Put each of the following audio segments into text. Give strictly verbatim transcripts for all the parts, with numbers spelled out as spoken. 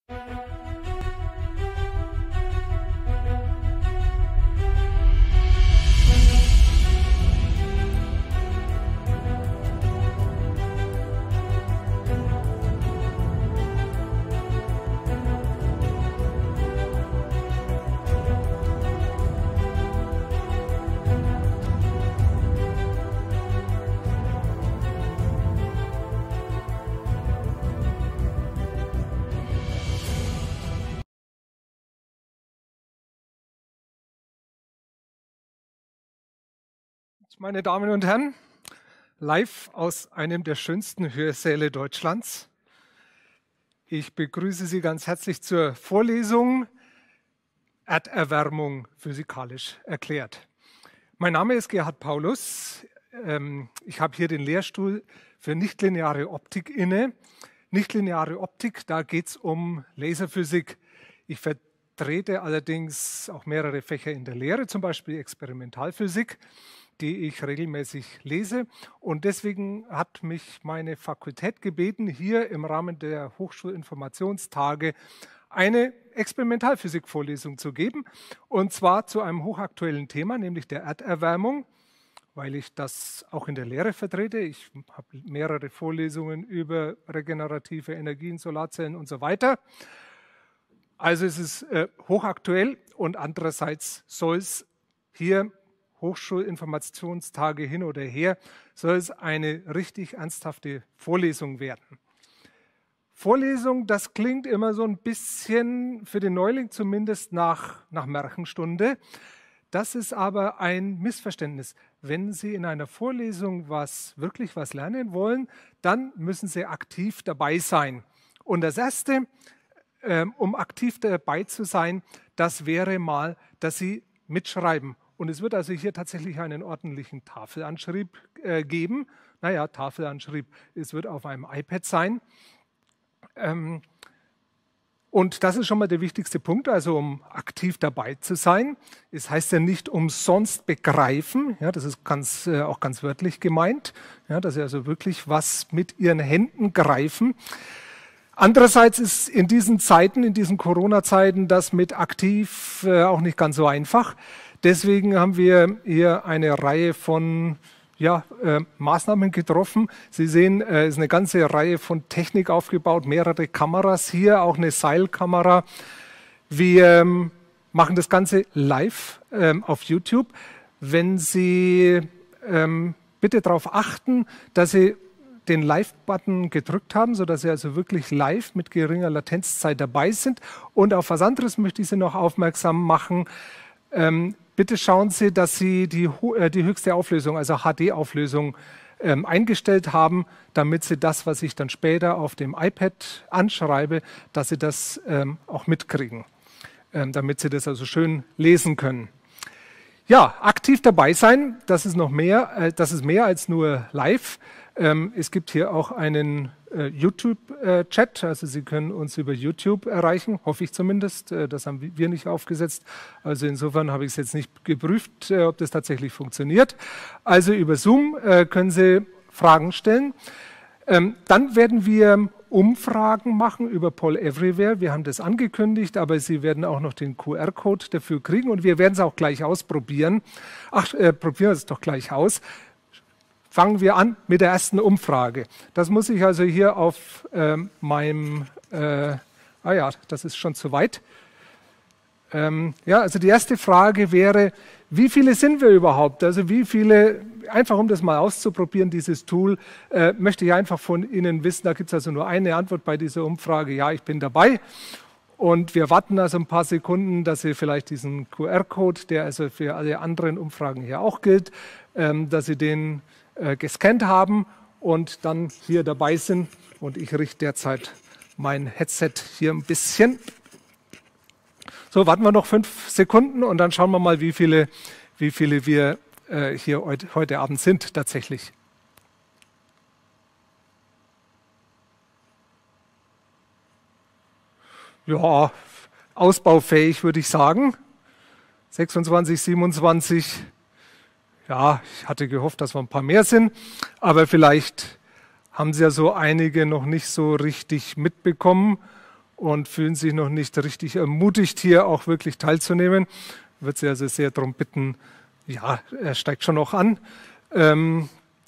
Meine Damen und Herren, live aus einem der schönsten Hörsäle Deutschlands. Ich begrüße Sie ganz herzlich zur Vorlesung Erderwärmung physikalisch erklärt. Mein Name ist Gerhard Paulus. Ich habe hier den Lehrstuhl für nichtlineare Optik inne. Nichtlineare Optik, da geht es um Laserphysik. Ich vertrete allerdings auch mehrere Fächer in der Lehre, zum Beispiel Experimentalphysik, die ich regelmäßig lese. Und deswegen hat mich meine Fakultät gebeten, hier im Rahmen der Hochschulinformationstage eine Experimentalphysik-Vorlesung zu geben. Und zwar zu einem hochaktuellen Thema, nämlich der Erderwärmung, weil ich das auch in der Lehre vertrete. Ich habe mehrere Vorlesungen über regenerative Energien, Solarzellen und so weiter. Also es ist äh, hochaktuell und andererseits soll es hier Hochschulinformationstage hin oder her, soll es eine richtig ernsthafte Vorlesung werden. Vorlesung, das klingt immer so ein bisschen, für den Neuling zumindest, nach, nach Märchenstunde. Das ist aber ein Missverständnis. Wenn Sie in einer Vorlesung was, wirklich was lernen wollen, dann müssen Sie aktiv dabei sein. Und das Erste, ähm, um aktiv dabei zu sein, das wäre mal, dass Sie mitschreiben. Und es wird also hier tatsächlich einen ordentlichen Tafelanschrieb äh, geben. Naja, Tafelanschrieb, es wird auf einem iPad sein. Ähm, und das ist schon mal der wichtigste Punkt, also um aktiv dabei zu sein. Es heißt ja nicht umsonst begreifen, ja, das ist ganz, äh, auch ganz wörtlich gemeint, ja, dass Sie also wirklich was mit Ihren Händen greifen. Andererseits ist in diesen Zeiten, in diesen Corona-Zeiten, das mit aktiv äh, auch nicht ganz so einfach. Deswegen haben wir hier eine Reihe von ja, äh, Maßnahmen getroffen. Sie sehen, es äh, ist eine ganze Reihe von Technik aufgebaut, mehrere Kameras hier, auch eine Seilkamera. Wir ähm, machen das Ganze live ähm, auf YouTube. Wenn Sie ähm, bitte darauf achten, dass Sie den Live-Button gedrückt haben, sodass Sie also wirklich live mit geringer Latenzzeit dabei sind. Und auf was anderes möchte ich Sie noch aufmerksam machen. Ähm, bitte schauen Sie, dass Sie die, äh, die höchste Auflösung, also H D-Auflösung, ähm, eingestellt haben, damit Sie das, was ich dann später auf dem iPad anschreibe, dass Sie das ähm, auch mitkriegen, ähm, damit Sie das also schön lesen können. Ja, aktiv dabei sein, das ist noch mehr, äh, das ist mehr als nur live. Ähm, es gibt hier auch einen äh, YouTube-Chat, äh, also Sie können uns über YouTube erreichen, hoffe ich zumindest. Äh, das haben wir nicht aufgesetzt. Also insofern habe ich es jetzt nicht geprüft, äh, ob das tatsächlich funktioniert. Also über Zoom äh, können Sie Fragen stellen. Ähm, dann werden wir Umfragen machen über Poll Everywhere. Wir haben das angekündigt, aber Sie werden auch noch den Q R-Code dafür kriegen und wir werden es auch gleich ausprobieren. Ach, äh, probieren wir es doch gleich aus. Fangen wir an mit der ersten Umfrage. Das muss ich also hier auf ähm, meinem, äh, ah ja, das ist schon zu weit. Ähm, ja, also die erste Frage wäre, wie viele sind wir überhaupt? Also wie viele, einfach um das mal auszuprobieren, dieses Tool, äh, möchte ich einfach von Ihnen wissen. Da gibt es also nur eine Antwort bei dieser Umfrage, ja, ich bin dabei. Und wir warten also ein paar Sekunden, dass Sie vielleicht diesen Q R-Code, der also für alle anderen Umfragen hier auch gilt, ähm, dass Sie den äh, gescannt haben und dann hier dabei sind. Und ich richte derzeit mein Headset hier ein bisschen. So, warten wir noch fünf Sekunden und dann schauen wir mal, wie viele, wie viele wir äh, hier heute, heute Abend sind tatsächlich. Ja, ausbaufähig würde ich sagen. sechsundzwanzig, siebenundzwanzig. Ja, ich hatte gehofft, dass wir ein paar mehr sind, aber vielleicht haben Sie ja so einige noch nicht so richtig mitbekommen. und fühlen sich noch nicht richtig ermutigt, hier auch wirklich teilzunehmen. Ich würde Sie also sehr darum bitten, ja, er steigt schon noch an. Ähm,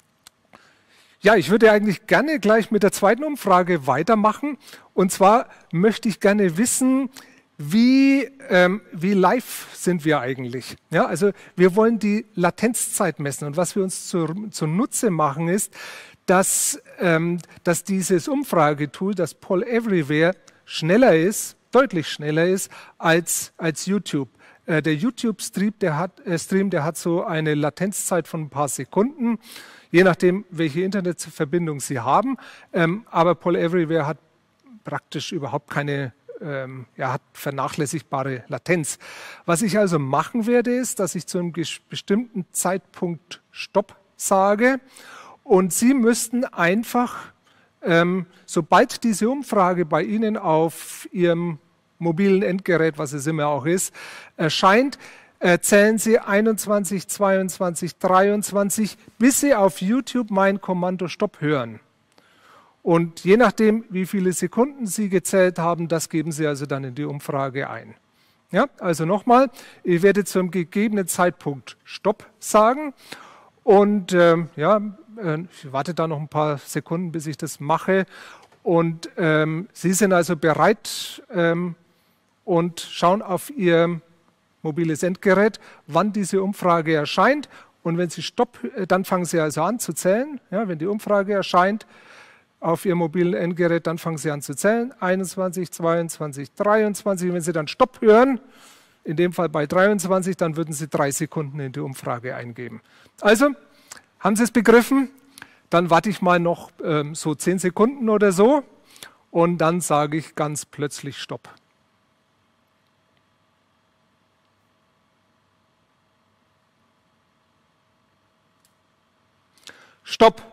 ja, ich würde eigentlich gerne gleich mit der zweiten Umfrage weitermachen. Und zwar möchte ich gerne wissen, wie, ähm, wie live sind wir eigentlich? Ja, also wir wollen die Latenzzeit messen. Und was wir uns zu, zunutze machen, ist, dass, ähm, dass dieses Umfragetool, das Poll Everywhere, schneller ist, deutlich schneller ist als, als YouTube. Äh, der YouTube-Stream, der hat, äh, Stream, der hat so eine Latenzzeit von ein paar Sekunden, je nachdem, welche Internetverbindung Sie haben. Ähm, aber Poll Everywhere hat praktisch überhaupt keine, ähm, ja, hat vernachlässigbare Latenz. Was ich also machen werde, ist, dass ich zu einem bestimmten Zeitpunkt Stopp sage und Sie müssten einfach, ähm, sobald diese Umfrage bei Ihnen auf Ihrem mobilen Endgerät, was es immer auch ist, erscheint, äh, zählen Sie einundzwanzig, zweiundzwanzig, dreiundzwanzig, bis Sie auf YouTube mein Kommando Stopp hören. Und je nachdem, wie viele Sekunden Sie gezählt haben, das geben Sie also dann in die Umfrage ein. Ja, also nochmal, ich werde zum gegebenen Zeitpunkt Stopp sagen und ähm, ja, ich warte da noch ein paar Sekunden, bis ich das mache. Und ähm, Sie sind also bereit ähm, und schauen auf Ihr mobiles Endgerät, wann diese Umfrage erscheint. Und wenn Sie Stopp, dann fangen Sie also an zu zählen. Ja, wenn die Umfrage erscheint auf Ihrem mobilen Endgerät, dann fangen Sie an zu zählen. einundzwanzig, zweiundzwanzig, dreiundzwanzig. Und wenn Sie dann Stopp hören, in dem Fall bei dreiundzwanzig, dann würden Sie drei Sekunden in die Umfrage eingeben. Also, haben Sie es begriffen? Dann warte ich mal noch ähm, so zehn Sekunden oder so und dann sage ich ganz plötzlich Stopp. Stopp.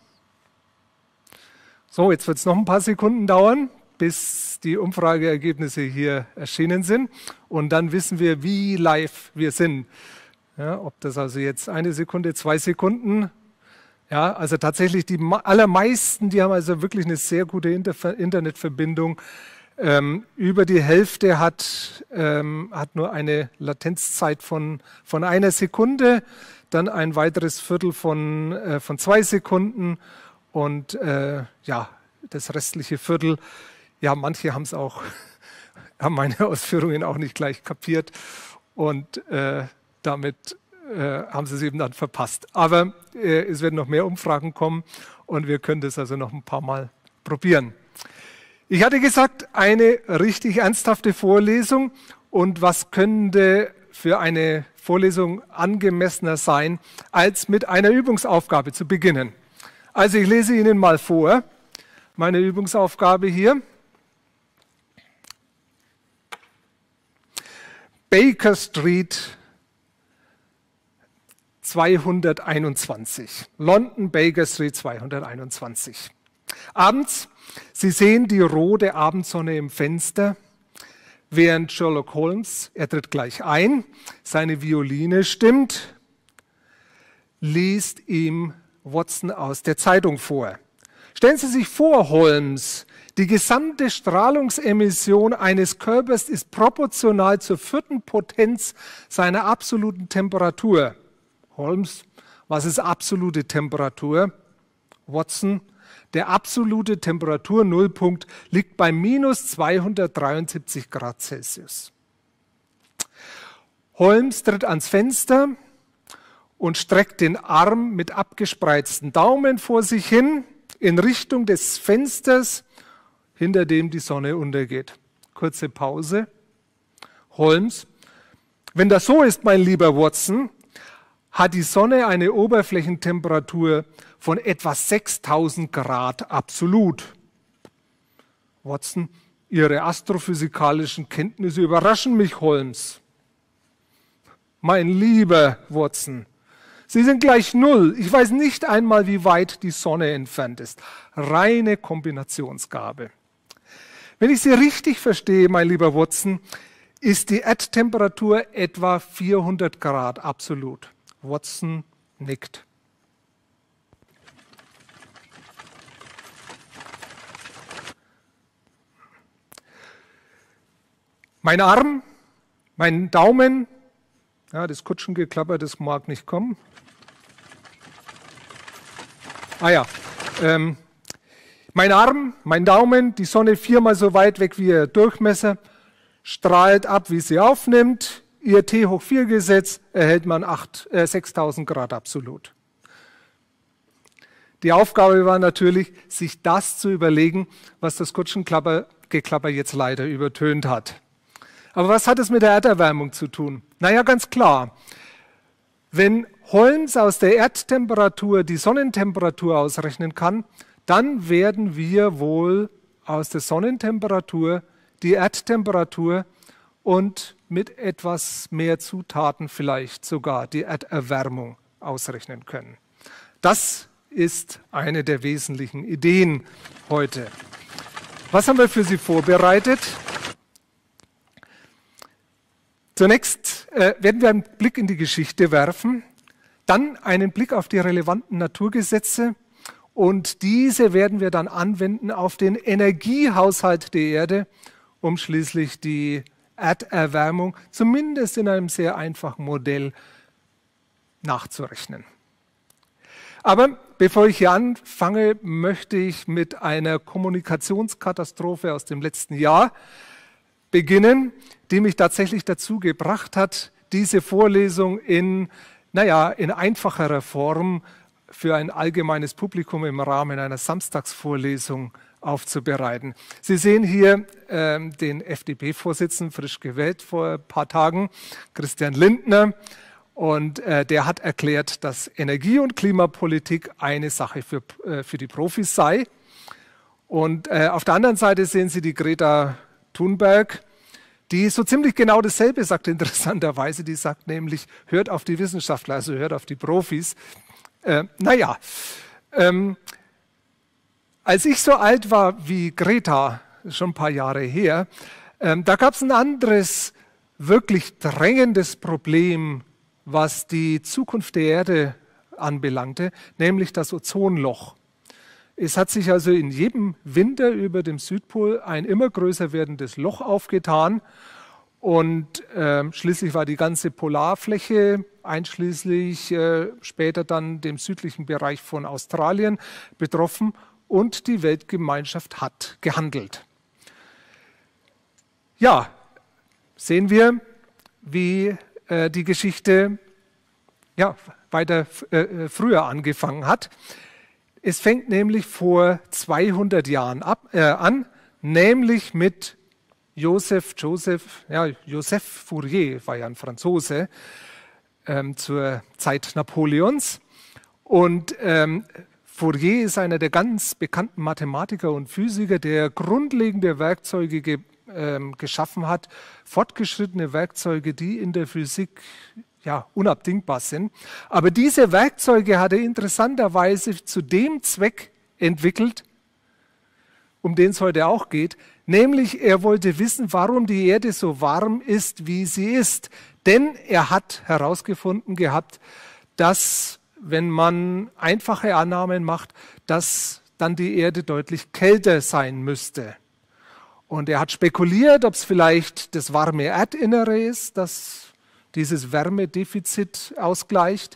So, jetzt wird es noch ein paar Sekunden dauern, bis die Umfrageergebnisse hier erschienen sind. Und dann wissen wir, wie live wir sind. Ja, ob das also jetzt eine Sekunde, zwei Sekunden. Ja, also tatsächlich die allermeisten, die haben also wirklich eine sehr gute Inter- Internetverbindung. Ähm, über die Hälfte hat, ähm, hat nur eine Latenzzeit von, von einer Sekunde, dann ein weiteres Viertel von, äh, von zwei Sekunden und äh, ja, das restliche Viertel, ja, manche haben es auch, haben meine Ausführungen auch nicht gleich kapiert und äh, damit äh, haben sie es eben dann verpasst. Aber äh, es werden noch mehr Umfragen kommen und wir können das also noch ein paar Mal probieren. Ich hatte gesagt, eine richtig ernsthafte Vorlesung und was könnte für eine Vorlesung angemessener sein, als mit einer Übungsaufgabe zu beginnen. Also ich lese Ihnen mal vor, meine Übungsaufgabe hier. Baker Street zweihunderteinundzwanzig. London Baker Street zweihunderteinundzwanzig. Abends, Sie sehen die rote Abendsonne im Fenster, während Sherlock Holmes, er tritt gleich ein, seine Violine stimmt, liest ihm Watson aus der Zeitung vor. Stellen Sie sich vor, Holmes, die gesamte Strahlungsemission eines Körpers ist proportional zur vierten Potenz seiner absoluten Temperatur. Holmes, was ist absolute Temperatur? Watson, der absolute Temperaturnullpunkt liegt bei minus zweihundertdreiundsiebzig Grad Celsius. Holmes tritt ans Fenster und streckt den Arm mit abgespreizten Daumen vor sich hin in Richtung des Fensters, hinter dem die Sonne untergeht. Kurze Pause. Holmes, wenn das so ist, mein lieber Watson, hat die Sonne eine Oberflächentemperatur von etwa sechstausend Grad absolut. Watson, Ihre astrophysikalischen Kenntnisse überraschen mich, Holmes. Mein lieber Watson, Sie sind gleich null. Ich weiß nicht einmal, wie weit die Sonne entfernt ist. Reine Kombinationsgabe. Wenn ich Sie richtig verstehe, mein lieber Watson, ist die Erdtemperatur etwa vierhundert Grad absolut. Watson nickt. Mein Arm, mein Daumen, ja, das Kutschengeklapper, das mag nicht kommen. Ah ja, ähm, mein Arm, mein Daumen, die Sonne viermal so weit weg wie ihr Durchmesser, strahlt ab, wie sie aufnimmt. Ihr T hoch vier Gesetz erhält man äh, sechstausend Grad absolut. Die Aufgabe war natürlich, sich das zu überlegen, was das Kutschengeklapper jetzt leider übertönt hat. Aber was hat es mit der Erderwärmung zu tun? Naja, ganz klar. Wenn Holmes aus der Erdtemperatur die Sonnentemperatur ausrechnen kann, dann werden wir wohl aus der Sonnentemperatur die Erdtemperatur und mit etwas mehr Zutaten vielleicht sogar die Erderwärmung ausrechnen können. Das ist eine der wesentlichen Ideen heute. Was haben wir für Sie vorbereitet? Zunächst äh, werden wir einen Blick in die Geschichte werfen, dann einen Blick auf die relevanten Naturgesetze und diese werden wir dann anwenden auf den Energiehaushalt der Erde, um schließlich die Erderwärmung zumindest in einem sehr einfachen Modell nachzurechnen. Aber bevor ich hier anfange, möchte ich mit einer Kommunikationskatastrophe aus dem letzten Jahr beginnen, die mich tatsächlich dazu gebracht hat, diese Vorlesung in, naja, in einfacherer Form für ein allgemeines Publikum im Rahmen einer Samstagsvorlesung aufzubereiten. Sie sehen hier ähm, den F D P-Vorsitzenden, frisch gewählt vor ein paar Tagen, Christian Lindner. Und äh, der hat erklärt, dass Energie- und Klimapolitik eine Sache für, äh, für die Profis sei. Und äh, auf der anderen Seite sehen Sie die Greta Thunberg, die so ziemlich genau dasselbe sagt, interessanterweise. Die sagt nämlich, hört auf die Wissenschaftler, also hört auf die Profis. Äh, naja, ähm, als ich so alt war wie Greta, schon ein paar Jahre her, ähm, da gab es ein anderes, wirklich drängendes Problem, was die Zukunft der Erde anbelangte, nämlich das Ozonloch. Es hat sich also in jedem Winter über dem Südpol ein immer größer werdendes Loch aufgetan und äh, schließlich war die ganze Polarfläche, einschließlich äh, später dann dem südlichen Bereich von Australien, betroffen und die Weltgemeinschaft hat gehandelt. Ja, sehen wir, wie äh, die Geschichte ja, weiter äh, früher angefangen hat. Es fängt nämlich vor zweihundert Jahren ab, äh, an, nämlich mit Joseph, Joseph, ja, Joseph Fourier, war ja ein Franzose, ähm, zur Zeit Napoleons. Und ähm, Fourier ist einer der ganz bekannten Mathematiker und Physiker, der grundlegende Werkzeuge ge, ähm, geschaffen hat, fortgeschrittene Werkzeuge, die in der Physik ja, unabdingbar sind. Aber diese Werkzeuge hat er interessanterweise zu dem Zweck entwickelt, um den es heute auch geht, nämlich er wollte wissen, warum die Erde so warm ist, wie sie ist. Denn er hat herausgefunden gehabt, dass, wenn man einfache Annahmen macht, dass dann die Erde deutlich kälter sein müsste. Und er hat spekuliert, ob es vielleicht das warme Erdinnere ist, das dieses Wärmedefizit ausgleicht.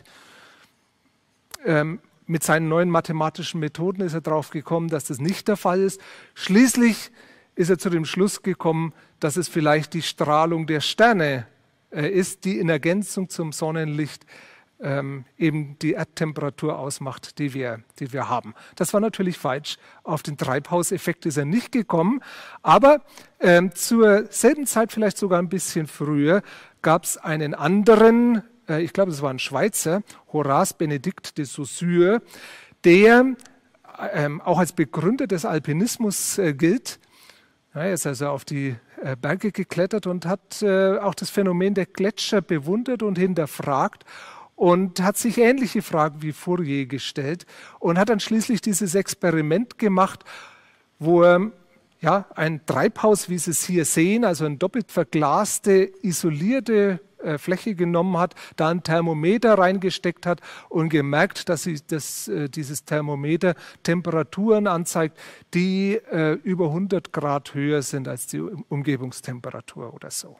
Ähm, mit seinen neuen mathematischen Methoden ist er darauf gekommen, dass das nicht der Fall ist. Schließlich ist er zu dem Schluss gekommen, dass es vielleicht die Strahlung der Sterne äh, ist, die in Ergänzung zum Sonnenlicht ähm, eben die Erdtemperatur ausmacht, die wir, die wir haben. Das war natürlich falsch. Auf den Treibhauseffekt ist er nicht gekommen. Aber ähm, zur selben Zeit, vielleicht sogar ein bisschen früher, gab es einen anderen, äh, ich glaube, es war ein Schweizer, Horace Benedict de Saussure, der ähm, auch als Begründer des Alpinismus äh, gilt. Ja, er ist also auf die äh, Berge geklettert und hat äh, auch das Phänomen der Gletscher bewundert und hinterfragt und hat sich ähnliche Fragen wie Fourier gestellt und hat dann schließlich dieses Experiment gemacht, wo er ja, ein Treibhaus, wie Sie es hier sehen, also eine doppelt verglaste, isolierte äh, Fläche genommen hat, da ein Thermometer reingesteckt hat und gemerkt, dass, sie, dass äh, dieses Thermometer Temperaturen anzeigt, die äh, über hundert Grad höher sind als die Umgebungstemperatur oder so.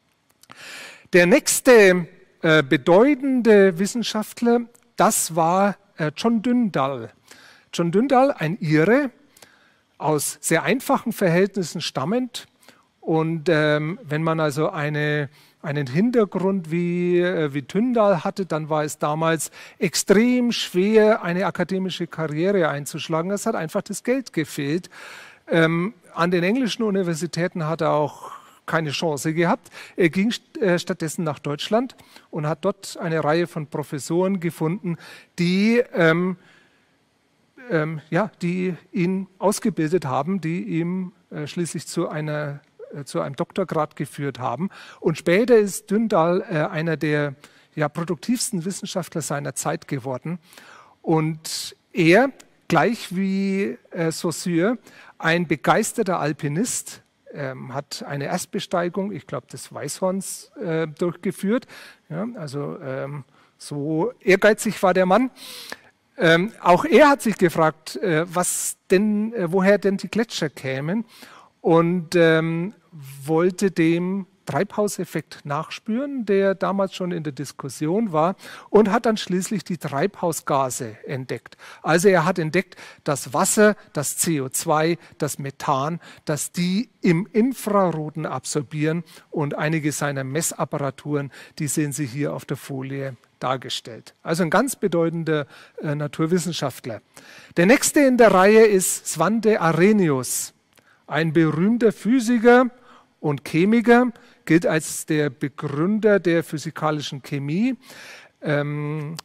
Der nächste äh, bedeutende Wissenschaftler, das war äh, John Tyndall. John Tyndall, ein Ire, aus sehr einfachen Verhältnissen stammend. Und ähm, wenn man also eine, einen Hintergrund wie, äh, wie Tyndall hatte, dann war es damals extrem schwer, eine akademische Karriere einzuschlagen. Es hat einfach das Geld gefehlt. Ähm, an den englischen Universitäten hat er auch keine Chance gehabt. Er ging st äh, stattdessen nach Deutschland und hat dort eine Reihe von Professoren gefunden, die ähm, Ähm, ja, die ihn ausgebildet haben, die ihm äh, schließlich zu, einer, äh, zu einem Doktorgrad geführt haben. Und später ist Tyndall äh, einer der ja, produktivsten Wissenschaftler seiner Zeit geworden. Und er, gleich wie äh, Saussure, ein begeisterter Alpinist, ähm, hat eine Erstbesteigung, ich glaube des Weißhorns, äh, durchgeführt. Ja, also ähm, so ehrgeizig war der Mann. Ähm, auch er hat sich gefragt, äh, was denn, äh, woher denn die Gletscher kämen und ähm, wollte dem Treibhauseffekt nachspüren, der damals schon in der Diskussion war, und hat dann schließlich die Treibhausgase entdeckt. Also er hat entdeckt, dass Wasser, das C O zwei, das Methan, dass die im Infraroten absorbieren, und einige seiner Messapparaturen, die sehen Sie hier auf der Folie dargestellt. Also ein ganz bedeutender äh, Naturwissenschaftler. Der nächste in der Reihe ist Svante Arrhenius, ein berühmter Physiker und Chemiker, gilt als der Begründer der physikalischen Chemie. Ähm,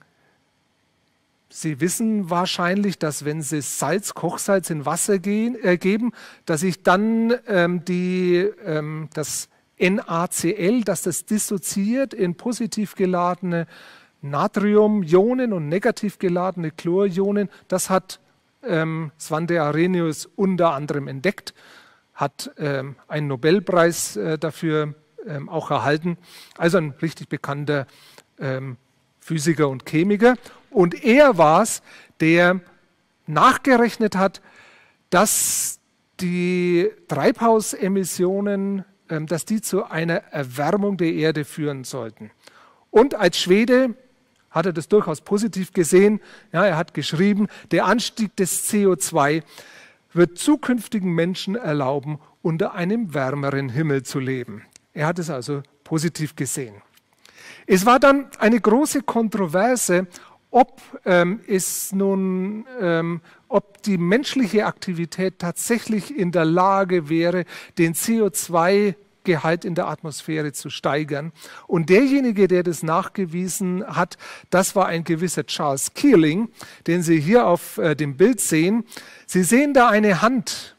Sie wissen wahrscheinlich, dass wenn Sie Salz, Kochsalz in Wasser gehen, äh, geben, dass sich dann ähm, die, ähm, das NaCl, dass das dissoziiert in positiv geladene Natriumionen und negativ geladene Chlorionen. Das hat ähm, Svante Arrhenius unter anderem entdeckt, hat ähm, einen Nobelpreis äh, dafür ähm, auch erhalten. Also ein richtig bekannter ähm, Physiker und Chemiker. Und er war es, der nachgerechnet hat, dass die Treibhausemissionen, ähm, dass die zu einer Erwärmung der Erde führen sollten. Und als Schwede hat er das durchaus positiv gesehen. Ja, er hat geschrieben, der Anstieg des C O zwei wird zukünftigen Menschen erlauben, unter einem wärmeren Himmel zu leben. Er hat es also positiv gesehen. Es war dann eine große Kontroverse, ob ähm, es nun, ähm, ob die menschliche Aktivität tatsächlich in der Lage wäre, den C O zwei Gehalt in der Atmosphäre zu steigern. Und derjenige, der das nachgewiesen hat, das war ein gewisser Charles Keeling, den Sie hier auf äh, dem Bild sehen. Sie sehen da eine Hand.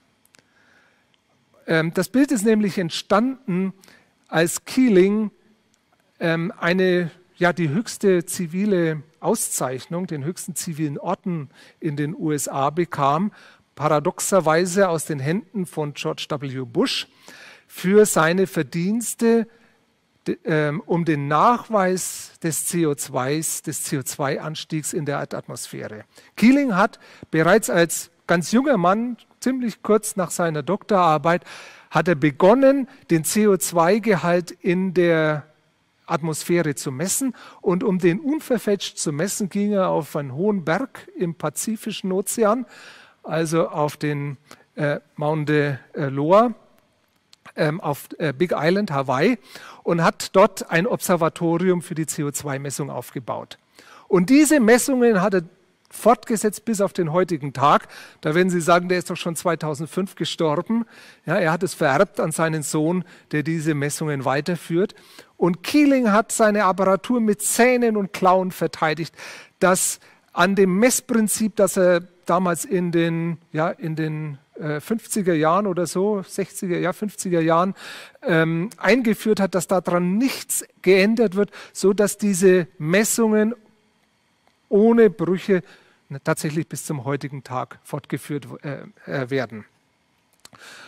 Ähm, das Bild ist nämlich entstanden, als Keeling ähm, eine, ja, die höchste zivile Auszeichnung, den höchsten zivilen Orden in den U S A bekam, paradoxerweise aus den Händen von George W. Bush, für seine Verdienste äh, um den Nachweis des C O zwei, des C O zwei Anstiegs in der Erdatmosphäre. Keeling hat bereits als ganz junger Mann, ziemlich kurz nach seiner Doktorarbeit, hat er begonnen, den C O zwei Gehalt in der Atmosphäre zu messen, und um den unverfälscht zu messen, ging er auf einen hohen Berg im Pazifischen Ozean, also auf den äh, Mauna Loa, auf Big Island, Hawaii, und hat dort ein Observatorium für die C O zwei Messung aufgebaut. Und diese Messungen hat er fortgesetzt bis auf den heutigen Tag. Da werden Sie sagen, der ist doch schon zweitausendfünf gestorben. Ja, er hat es vererbt an seinen Sohn, der diese Messungen weiterführt. Und Keeling hat seine Apparatur mit Zähnen und Klauen verteidigt, dass an dem Messprinzip, das er damals in den, ja, in den fünfziger Jahren oder so, sechziger, ja, fünfziger Jahren ähm, eingeführt hat, dass daran nichts geändert wird, sodass diese Messungen ohne Brüche tatsächlich bis zum heutigen Tag fortgeführt äh, werden.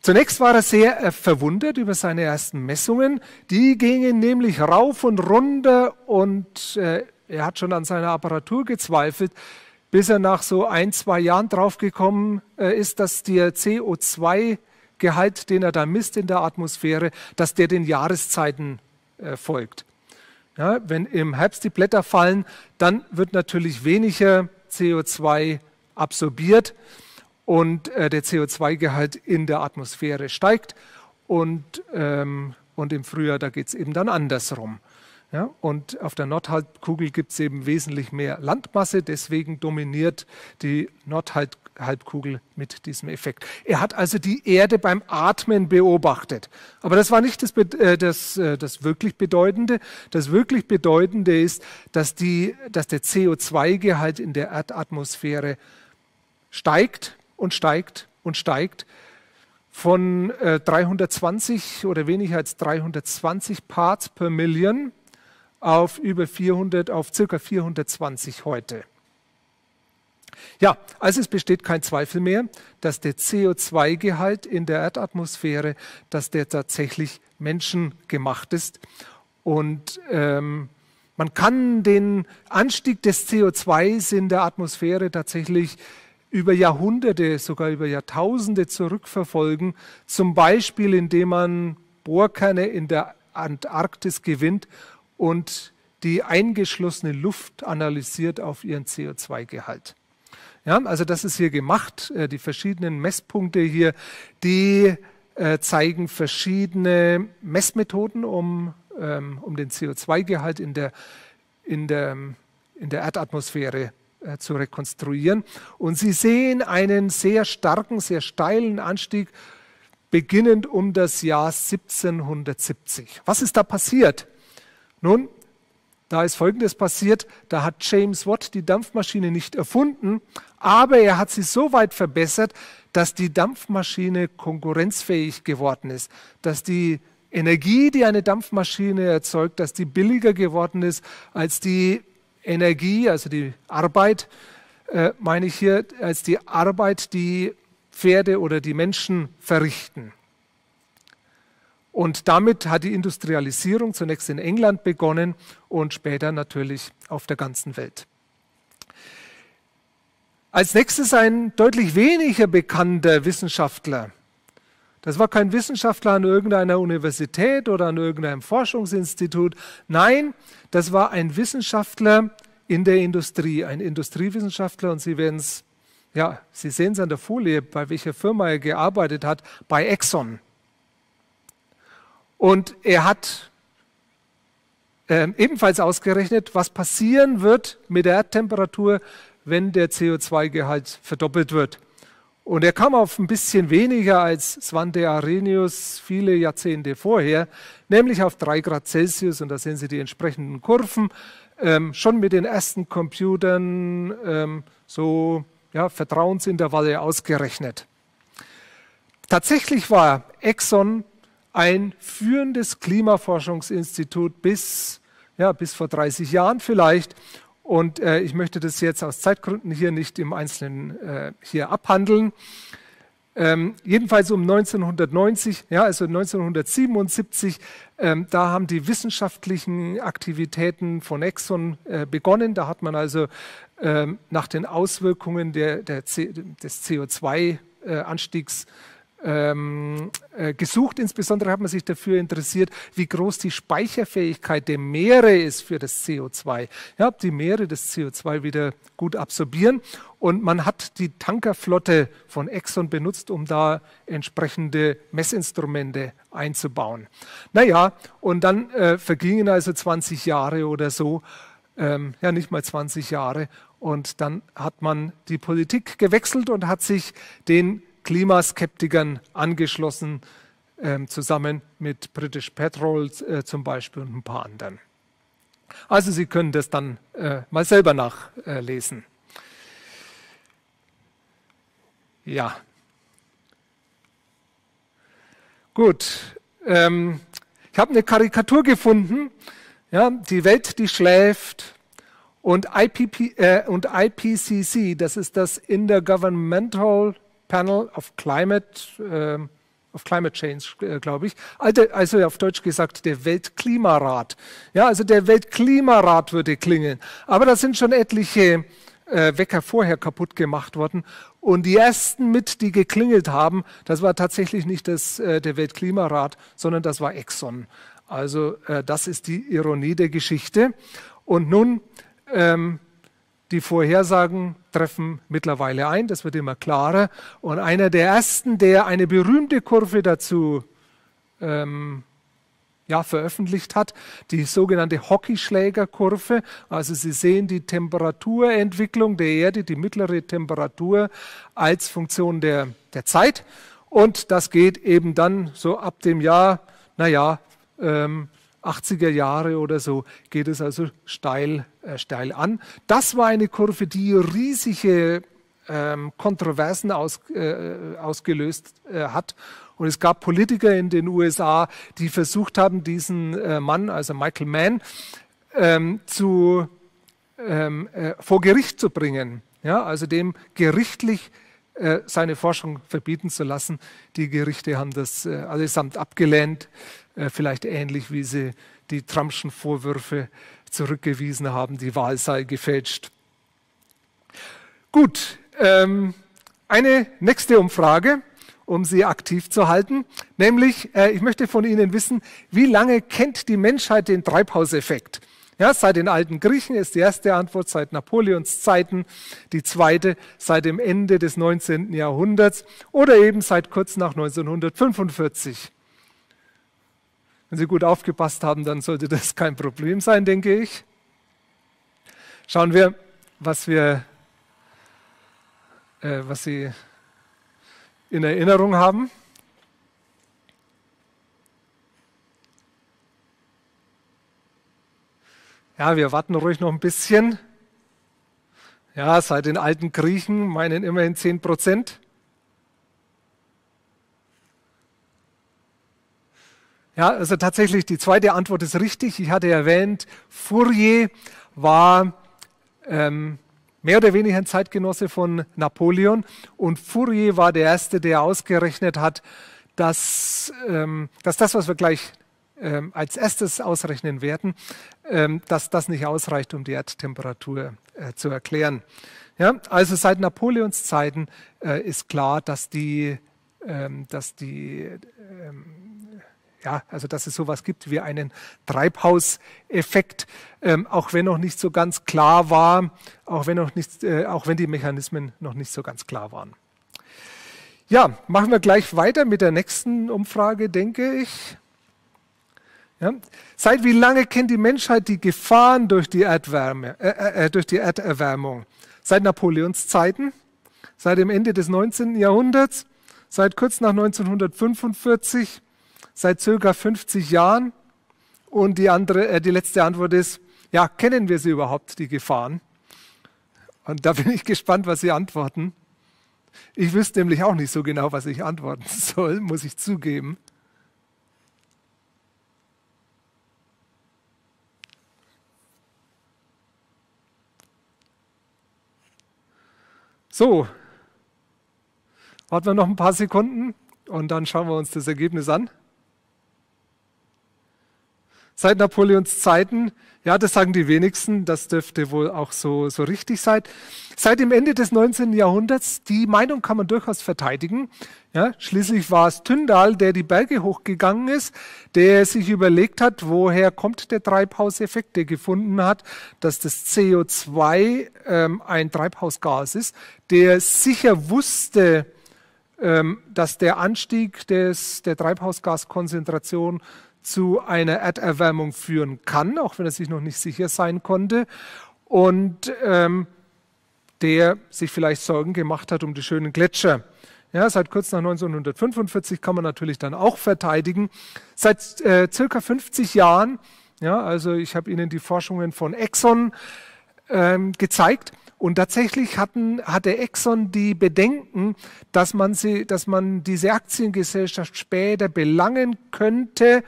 Zunächst war er sehr äh, verwundert über seine ersten Messungen. Die gingen nämlich rauf und runter und äh, er hat schon an seiner Apparatur gezweifelt, bis er nach so ein, zwei Jahren draufgekommen äh, ist, dass der C O zwei Gehalt, den er da misst in der Atmosphäre, dass der den Jahreszeiten äh, folgt. Ja, wenn im Herbst die Blätter fallen, dann wird natürlich weniger C O zwei absorbiert und äh, der C O zwei Gehalt in der Atmosphäre steigt und, ähm, und im Frühjahr, da geht es eben dann andersrum. Ja, und auf der Nordhalbkugel gibt es eben wesentlich mehr Landmasse, deswegen dominiert die Nordhalbkugel mit diesem Effekt. Er hat also die Erde beim Atmen beobachtet. Aber das war nicht das, äh, das, äh, das wirklich Bedeutende. Das wirklich Bedeutende ist, dass, die, dass der C O zwei Gehalt in der Erdatmosphäre steigt und steigt und steigt. Von äh, dreihundertzwanzig oder weniger als dreihundertzwanzig Parts per Million auf über vierhundert, auf ca. vierhundertzwanzig heute. Ja, also es besteht kein Zweifel mehr, dass der C O zwei Gehalt in der Erdatmosphäre, dass der tatsächlich menschengemacht ist. Und ähm, man kann den Anstieg des C O zwei in der Atmosphäre tatsächlich über Jahrhunderte, sogar über Jahrtausende zurückverfolgen, zum Beispiel indem man Bohrkerne in der Antarktis gewinnt und die eingeschlossene Luft analysiert auf ihren C O zwei Gehalt. Ja, also das ist hier gemacht. Die verschiedenen Messpunkte hier, die äh, zeigen verschiedene Messmethoden, um, ähm, um den C O zwei Gehalt in der, in der, in der Erdatmosphäre äh, zu rekonstruieren. Und Sie sehen einen sehr starken, sehr steilen Anstieg, beginnend um das Jahr siebzehnhundertsiebzig. Was ist da passiert? Nun, da ist Folgendes passiert, da hat James Watt die Dampfmaschine nicht erfunden, aber er hat sie so weit verbessert, dass die Dampfmaschine konkurrenzfähig geworden ist, dass die Energie, die eine Dampfmaschine erzeugt, dass die billiger geworden ist als die Energie, also die Arbeit, äh, meine ich hier, als die Arbeit, die Pferde oder die Menschen verrichten. Und damit hat die Industrialisierung zunächst in England begonnen und später natürlich auf der ganzen Welt. Als nächstes ein deutlich weniger bekannter Wissenschaftler. Das war kein Wissenschaftler an irgendeiner Universität oder an irgendeinem Forschungsinstitut. Nein, das war ein Wissenschaftler in der Industrie, ein Industriewissenschaftler. Und Sie werden es, ja, Sie sehen es an der Folie, bei welcher Firma er gearbeitet hat, bei Exxon. Und er hat äh, ebenfalls ausgerechnet, was passieren wird mit der Erdtemperatur, wenn der C O zwei Gehalt verdoppelt wird. Und er kam auf ein bisschen weniger als Svante Arrhenius viele Jahrzehnte vorher, nämlich auf drei Grad Celsius. Und da sehen Sie die entsprechenden Kurven, ähm, schon mit den ersten Computern ähm, so ja, Vertrauensintervalle ausgerechnet. Tatsächlich war Exxon ein führendes Klimaforschungsinstitut bis, ja, bis vor dreißig Jahren vielleicht. Und äh, ich möchte das jetzt aus Zeitgründen hier nicht im Einzelnen äh, hier abhandeln. Ähm, jedenfalls um neunzehnhundertneunzig, ja, also neunzehnhundertsiebenundsiebzig, ähm, da haben die wissenschaftlichen Aktivitäten von Exxon äh, begonnen. Da hat man also ähm, nach den Auswirkungen der, der C, des C O zwei Anstiegs Ähm, äh, gesucht. Insbesondere hat man sich dafür interessiert, wie groß die Speicherfähigkeit der Meere ist für das C O zwei. Ja, ob die Meere das C O zwei wieder gut absorbieren. Und man hat die Tankerflotte von Exxon benutzt, um da entsprechende Messinstrumente einzubauen. Naja, und dann äh, vergingen also zwanzig Jahre oder so, ähm, ja nicht mal zwanzig Jahre. Und dann hat man die Politik gewechselt und hat sich den Klimaskeptikern angeschlossen, äh, zusammen mit British Petrol äh, zum Beispiel und ein paar anderen. Also Sie können das dann äh, mal selber nachlesen. Äh, ja. Gut. Ähm, ich habe eine Karikatur gefunden. Ja, die Welt, die schläft. Und, I P P, äh, und I P C C, das ist das Intergovernmental Panel of Climate, äh, of Climate Change, äh, glaube ich. Also, also auf Deutsch gesagt, der Weltklimarat. Ja, also der Weltklimarat würde klingeln. Aber da sind schon etliche äh, Wecker vorher kaputt gemacht worden. Und die ersten mit, die geklingelt haben, das war tatsächlich nicht das, äh, der Weltklimarat, sondern das war Exxon. Also äh, das ist die Ironie der Geschichte. Und nun, ähm, die Vorhersagen treffen mittlerweile ein, das wird immer klarer. Und einer der ersten, der eine berühmte Kurve dazu ähm, ja, veröffentlicht hat, die sogenannte Hockeyschlägerkurve. Also Sie sehen die Temperaturentwicklung der Erde, die mittlere Temperatur als Funktion der, der Zeit. Und das geht eben dann so ab dem Jahr, naja, ähm, achtziger Jahre oder so, geht es also steil, äh, steil an. Das war eine Kurve, die riesige ähm, Kontroversen aus, äh, ausgelöst äh, hat. Und es gab Politiker in den U S A, die versucht haben, diesen äh, Mann, also Michael Mann, ähm, zu, ähm, äh, vor Gericht zu bringen. Ja, also dem gerichtlich äh, seine Forschung verbieten zu lassen. Die Gerichte haben das äh, allesamt abgelehnt, äh, vielleicht ähnlich wie sie die Trumpschen Vorwürfe zurückgewiesen haben, die Wahl sei gefälscht. Gut, ähm, eine nächste Umfrage, um Sie aktiv zu halten. Nämlich, äh, ich möchte von Ihnen wissen, wie lange kennt die Menschheit den Treibhauseffekt? Ja, seit den alten Griechen ist die erste Antwort, seit Napoleons Zeiten, die zweite seit dem Ende des neunzehnten Jahrhunderts oder eben seit kurz nach neunzehnhundertfünfundvierzig. Wenn Sie gut aufgepasst haben, dann sollte das kein Problem sein, denke ich. Schauen wir, was wir, äh, was Sie in Erinnerung haben. Ja, wir warten ruhig noch ein bisschen. Ja, seit den alten Griechen meinen immerhin zehn Prozent. Ja, also tatsächlich, die zweite Antwort ist richtig. Ich hatte erwähnt, Fourier war ähm, mehr oder weniger ein Zeitgenosse von Napoleon. Und Fourier war der Erste, der ausgerechnet hat, dass, ähm, dass das, was wir gleich ähm, als erstes ausrechnen werden, ähm, dass das nicht ausreicht, um die Erdtemperatur äh, zu erklären. Ja, also seit Napoleons Zeiten äh, ist klar, dass die, ähm, dass die ähm, Ja, also dass es sowas gibt wie einen Treibhauseffekt, ähm, auch wenn noch nicht so ganz klar war, auch wenn, noch nicht, äh, auch wenn die Mechanismen noch nicht so ganz klar waren. Ja, machen wir gleich weiter mit der nächsten Umfrage, denke ich. Ja. Seit wie lange kennt die Menschheit die Gefahren durch die, Erdwärme, äh, äh, durch die Erderwärmung? Seit Napoleons Zeiten, seit dem Ende des neunzehnten Jahrhunderts, seit kurz nach neunzehnhundertfünfundvierzig, seit circa fünfzig Jahren. Und die, andere, äh, die letzte Antwort ist, ja, kennen wir sie überhaupt, die Gefahren? Und da bin ich gespannt, was Sie antworten. Ich wüsste nämlich auch nicht so genau, was ich antworten soll, muss ich zugeben. So, warten wir noch ein paar Sekunden und dann schauen wir uns das Ergebnis an. Seit Napoleons Zeiten, ja, das sagen die wenigsten, das dürfte wohl auch so, so richtig sein. Seit dem Ende des neunzehnten Jahrhunderts, die Meinung kann man durchaus verteidigen. Ja, schließlich war es Tyndall, der die Berge hochgegangen ist, der sich überlegt hat, woher kommt der Treibhauseffekt, der gefunden hat, dass das C O zwei ähm, ein Treibhausgas ist, der sicher wusste, ähm, dass der Anstieg des, der Treibhausgaskonzentration zu einer Erderwärmung führen kann, auch wenn er sich noch nicht sicher sein konnte. Und ähm, der sich vielleicht Sorgen gemacht hat um die schönen Gletscher. Ja, seit kurz nach neunzehnhundertfünfundvierzig kann man natürlich dann auch verteidigen. Seit äh, circa fünfzig Jahren, ja, also ich habe Ihnen die Forschungen von Exxon ähm, gezeigt. Und tatsächlich hatten, hatte Exxon die Bedenken, dass man, sie, dass man diese Aktiengesellschaft später belangen könnte,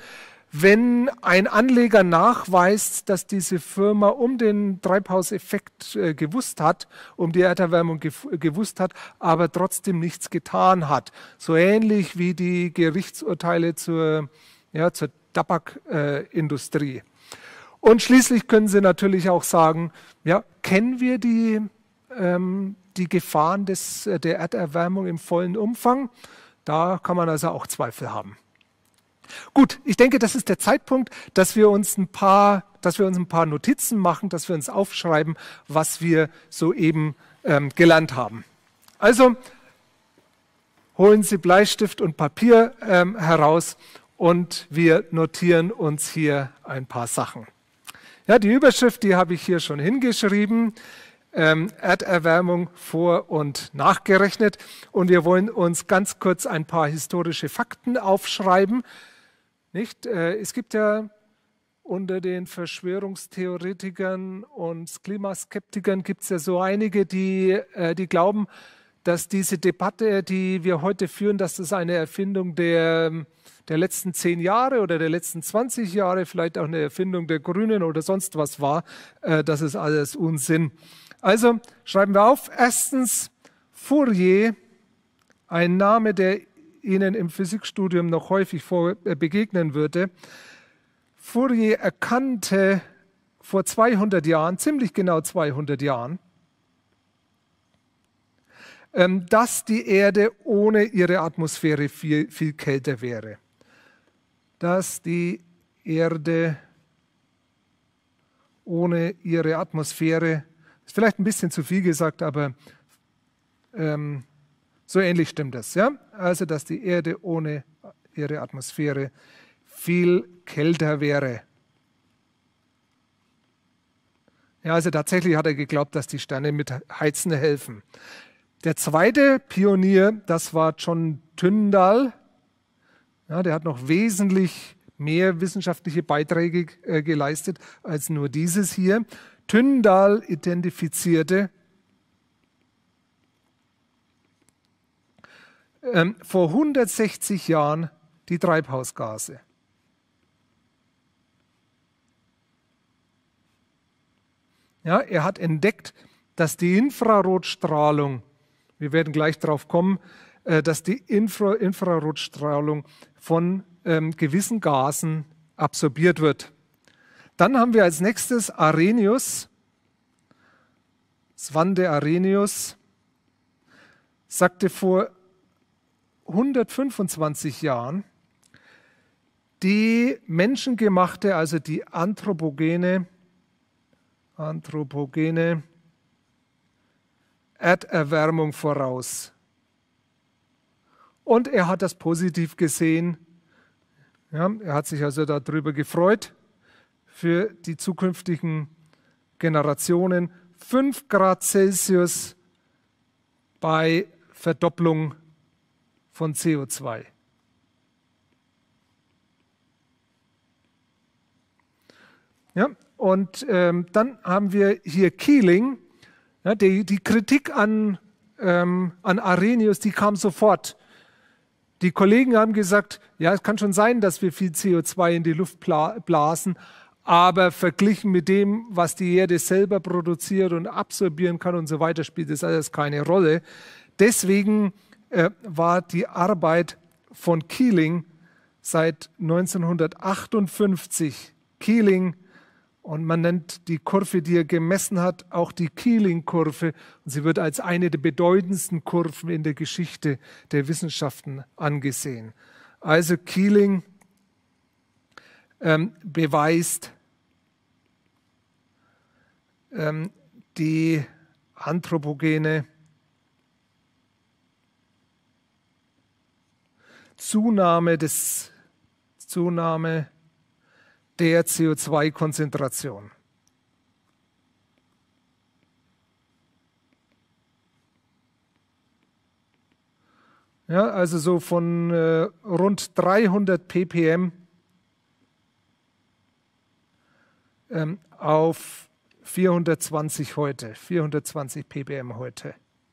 Wenn ein Anleger nachweist, dass diese Firma um den Treibhauseffekt äh, gewusst hat, um die Erderwärmung gewusst hat, aber trotzdem nichts getan hat. So ähnlich wie die Gerichtsurteile zur, ja, zur Tabakindustrie. Äh, Und schließlich können Sie natürlich auch sagen, ja, kennen wir die, ähm, die Gefahren des, der Erderwärmung im vollen Umfang? Da kann man also auch Zweifel haben. Gut, ich denke, das ist der Zeitpunkt, dass wir uns ein paar, dass wir uns ein paar Notizen machen, dass wir uns aufschreiben, was wir soeben ähm, gelernt haben. Also holen Sie Bleistift und Papier ähm, heraus und wir notieren uns hier ein paar Sachen. Ja, die Überschrift, die habe ich hier schon hingeschrieben. Ähm, Erderwärmung vor- und nachgerechnet. Und wir wollen uns ganz kurz ein paar historische Fakten aufschreiben. Nicht? Äh, es gibt ja unter den Verschwörungstheoretikern und Klimaskeptikern gibt es ja so einige, die, äh, die glauben, dass diese Debatte, die wir heute führen, dass das eine Erfindung der, der letzten zehn Jahre oder der letzten zwanzig Jahre, vielleicht auch eine Erfindung der Grünen oder sonst was war. Äh, das ist alles Unsinn. Also schreiben wir auf. Erstens, Fourier, ein Name, der Ihnen im Physikstudium noch häufig vor, äh, begegnen würde. Fourier erkannte vor zweihundert Jahren, ziemlich genau zweihundert Jahren, ähm, dass die Erde ohne ihre Atmosphäre viel, viel kälter wäre. Dass die Erde ohne ihre Atmosphäre, ist vielleicht ein bisschen zu viel gesagt, aber ähm, so ähnlich stimmt das. Ja? Also, dass die Erde ohne ihre Atmosphäre viel kälter wäre. Ja, also tatsächlich hat er geglaubt, dass die Sterne mit Heizen helfen. Der zweite Pionier, das war John Tyndall. Ja, der hat noch wesentlich mehr wissenschaftliche Beiträge äh, geleistet als nur dieses hier. Tyndall identifizierte ähm, vor hundertsechzig Jahren die Treibhausgase. Ja, er hat entdeckt, dass die Infrarotstrahlung, wir werden gleich darauf kommen, äh, dass die Infra Infrarotstrahlung von ähm, gewissen Gasen absorbiert wird. Dann haben wir als nächstes Arrhenius. Svante Arrhenius sagte vor hundertfünfundzwanzig Jahren, die menschengemachte, also die anthropogene, anthropogene Erderwärmung voraus. Und er hat das positiv gesehen. Ja, er hat sich also darüber gefreut für die zukünftigen Generationen. fünf Grad Celsius bei Verdopplung von C O zwei. Ja, und ähm, dann haben wir hier Keeling. Ja, die, die Kritik an, ähm, an Arrhenius, die kam sofort. Die Kollegen haben gesagt, ja, es kann schon sein, dass wir viel C O zwei in die Luft blasen, aber verglichen mit dem, was die Erde selber produziert und absorbieren kann und so weiter, spielt das alles keine Rolle. Deswegen äh, war die Arbeit von Keeling seit neunzehnhundertachtundfünfzig, Keeling, und man nennt die Kurve, die er gemessen hat, auch die Keeling-Kurve. Und sie wird als eine der bedeutendsten Kurven in der Geschichte der Wissenschaften angesehen. Also Keeling ähm, beweist ähm, die anthropogene Zunahme des Zunahme der C O zwei Konzentration. Ja, also so von äh, rund dreihundert ppm ähm, auf vierhundertzwanzig heute, vierhundertzwanzig ppm heute.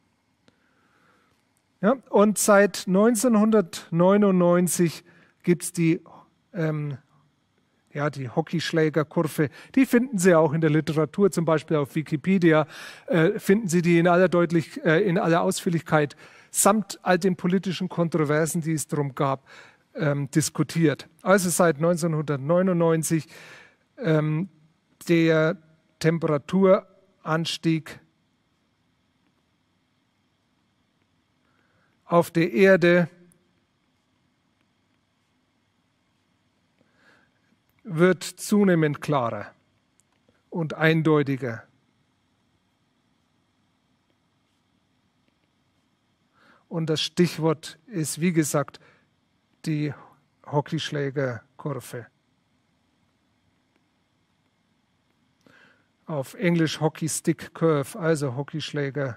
Ja, und seit neunzehnhundertneunundneunzig gibt es die ähm, ja, die Hockeyschlägerkurve, die finden Sie auch in der Literatur, zum Beispiel auf Wikipedia, äh, finden Sie die in aller, Deutlich, äh, in aller Ausführlichkeit samt all den politischen Kontroversen, die es darum gab, ähm, diskutiert. Also seit neunzehnhundertneunundneunzig ähm, der Temperaturanstieg auf der Erde wird zunehmend klarer und eindeutiger. Und das Stichwort ist, wie gesagt, die Hockeyschlägerkurve. Auf Englisch Hockey Stick Curve, also Hockeyschlägerkurve.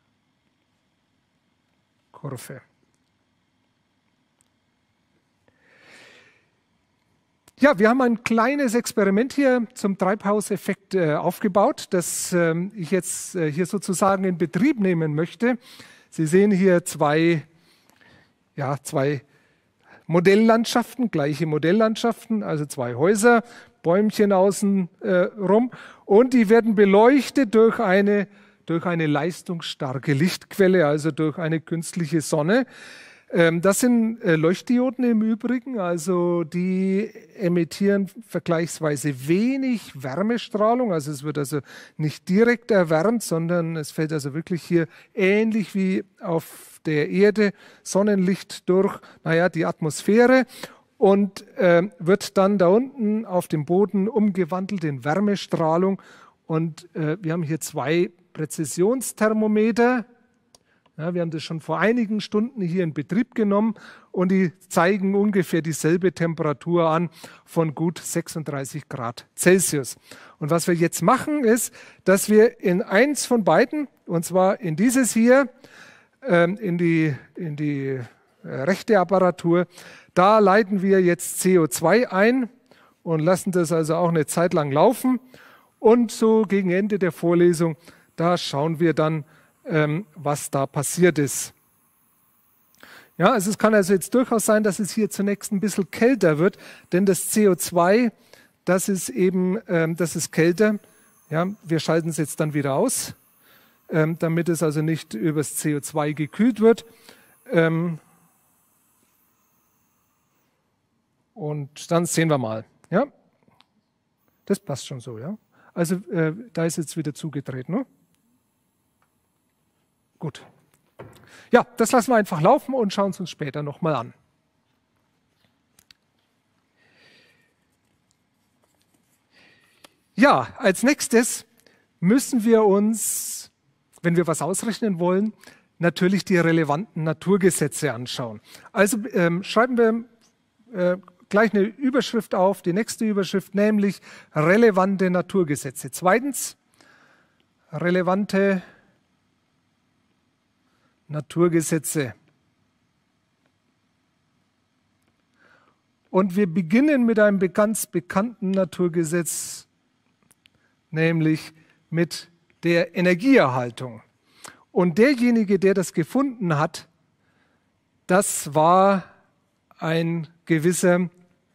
Ja, wir haben ein kleines Experiment hier zum Treibhauseffekt äh, aufgebaut, das ähm, ich jetzt äh, hier sozusagen in Betrieb nehmen möchte. Sie sehen hier zwei, ja, zwei Modelllandschaften, gleiche Modelllandschaften, also zwei Häuser, Bäumchen außen äh, rum, und die werden beleuchtet durch eine, durch eine leistungsstarke Lichtquelle, also durch eine künstliche Sonne. Ähm, das sind äh, Leuchtdioden im Übrigen, also die emittieren vergleichsweise wenig Wärmestrahlung, also es wird also nicht direkt erwärmt, sondern es fällt also wirklich hier ähnlich wie auf der Erde Sonnenlicht durch, naja, die Atmosphäre und äh, wird dann da unten auf dem Boden umgewandelt in Wärmestrahlung. Und äh, wir haben hier zwei Präzisionsthermometer. Ja, wir haben das schon vor einigen Stunden hier in Betrieb genommen und die zeigen ungefähr dieselbe Temperatur an von gut sechsunddreißig Grad Celsius. Und was wir jetzt machen ist, dass wir in eins von beiden, und zwar in dieses hier, ähm, in die, in die äh, rechte Apparatur, da leiten wir jetzt C O zwei ein und lassen das also auch eine Zeit lang laufen. Und so gegen Ende der Vorlesung, da schauen wir dann, was da passiert ist. Ja, also es kann also jetzt durchaus sein, dass es hier zunächst ein bisschen kälter wird, denn das C O zwei, das ist eben, ähm, das ist kälter. Ja, wir schalten es jetzt dann wieder aus, ähm, damit es also nicht übers C O zwei gekühlt wird. Ähm, und dann sehen wir mal. Ja, das passt schon so. Ja, also äh, da ist jetzt wieder zugedreht, ne? Gut. Ja, das lassen wir einfach laufen und schauen es uns später nochmal an. Ja, als nächstes müssen wir uns, wenn wir was ausrechnen wollen, natürlich die relevanten Naturgesetze anschauen. Also ähm, schreiben wir äh, gleich eine Überschrift auf, die nächste Überschrift, nämlich relevante Naturgesetze. Zweitens, relevante Naturgesetze. Und wir beginnen mit einem ganz bekannten Naturgesetz, nämlich mit der Energieerhaltung. Und derjenige, der das gefunden hat, das war ein gewisser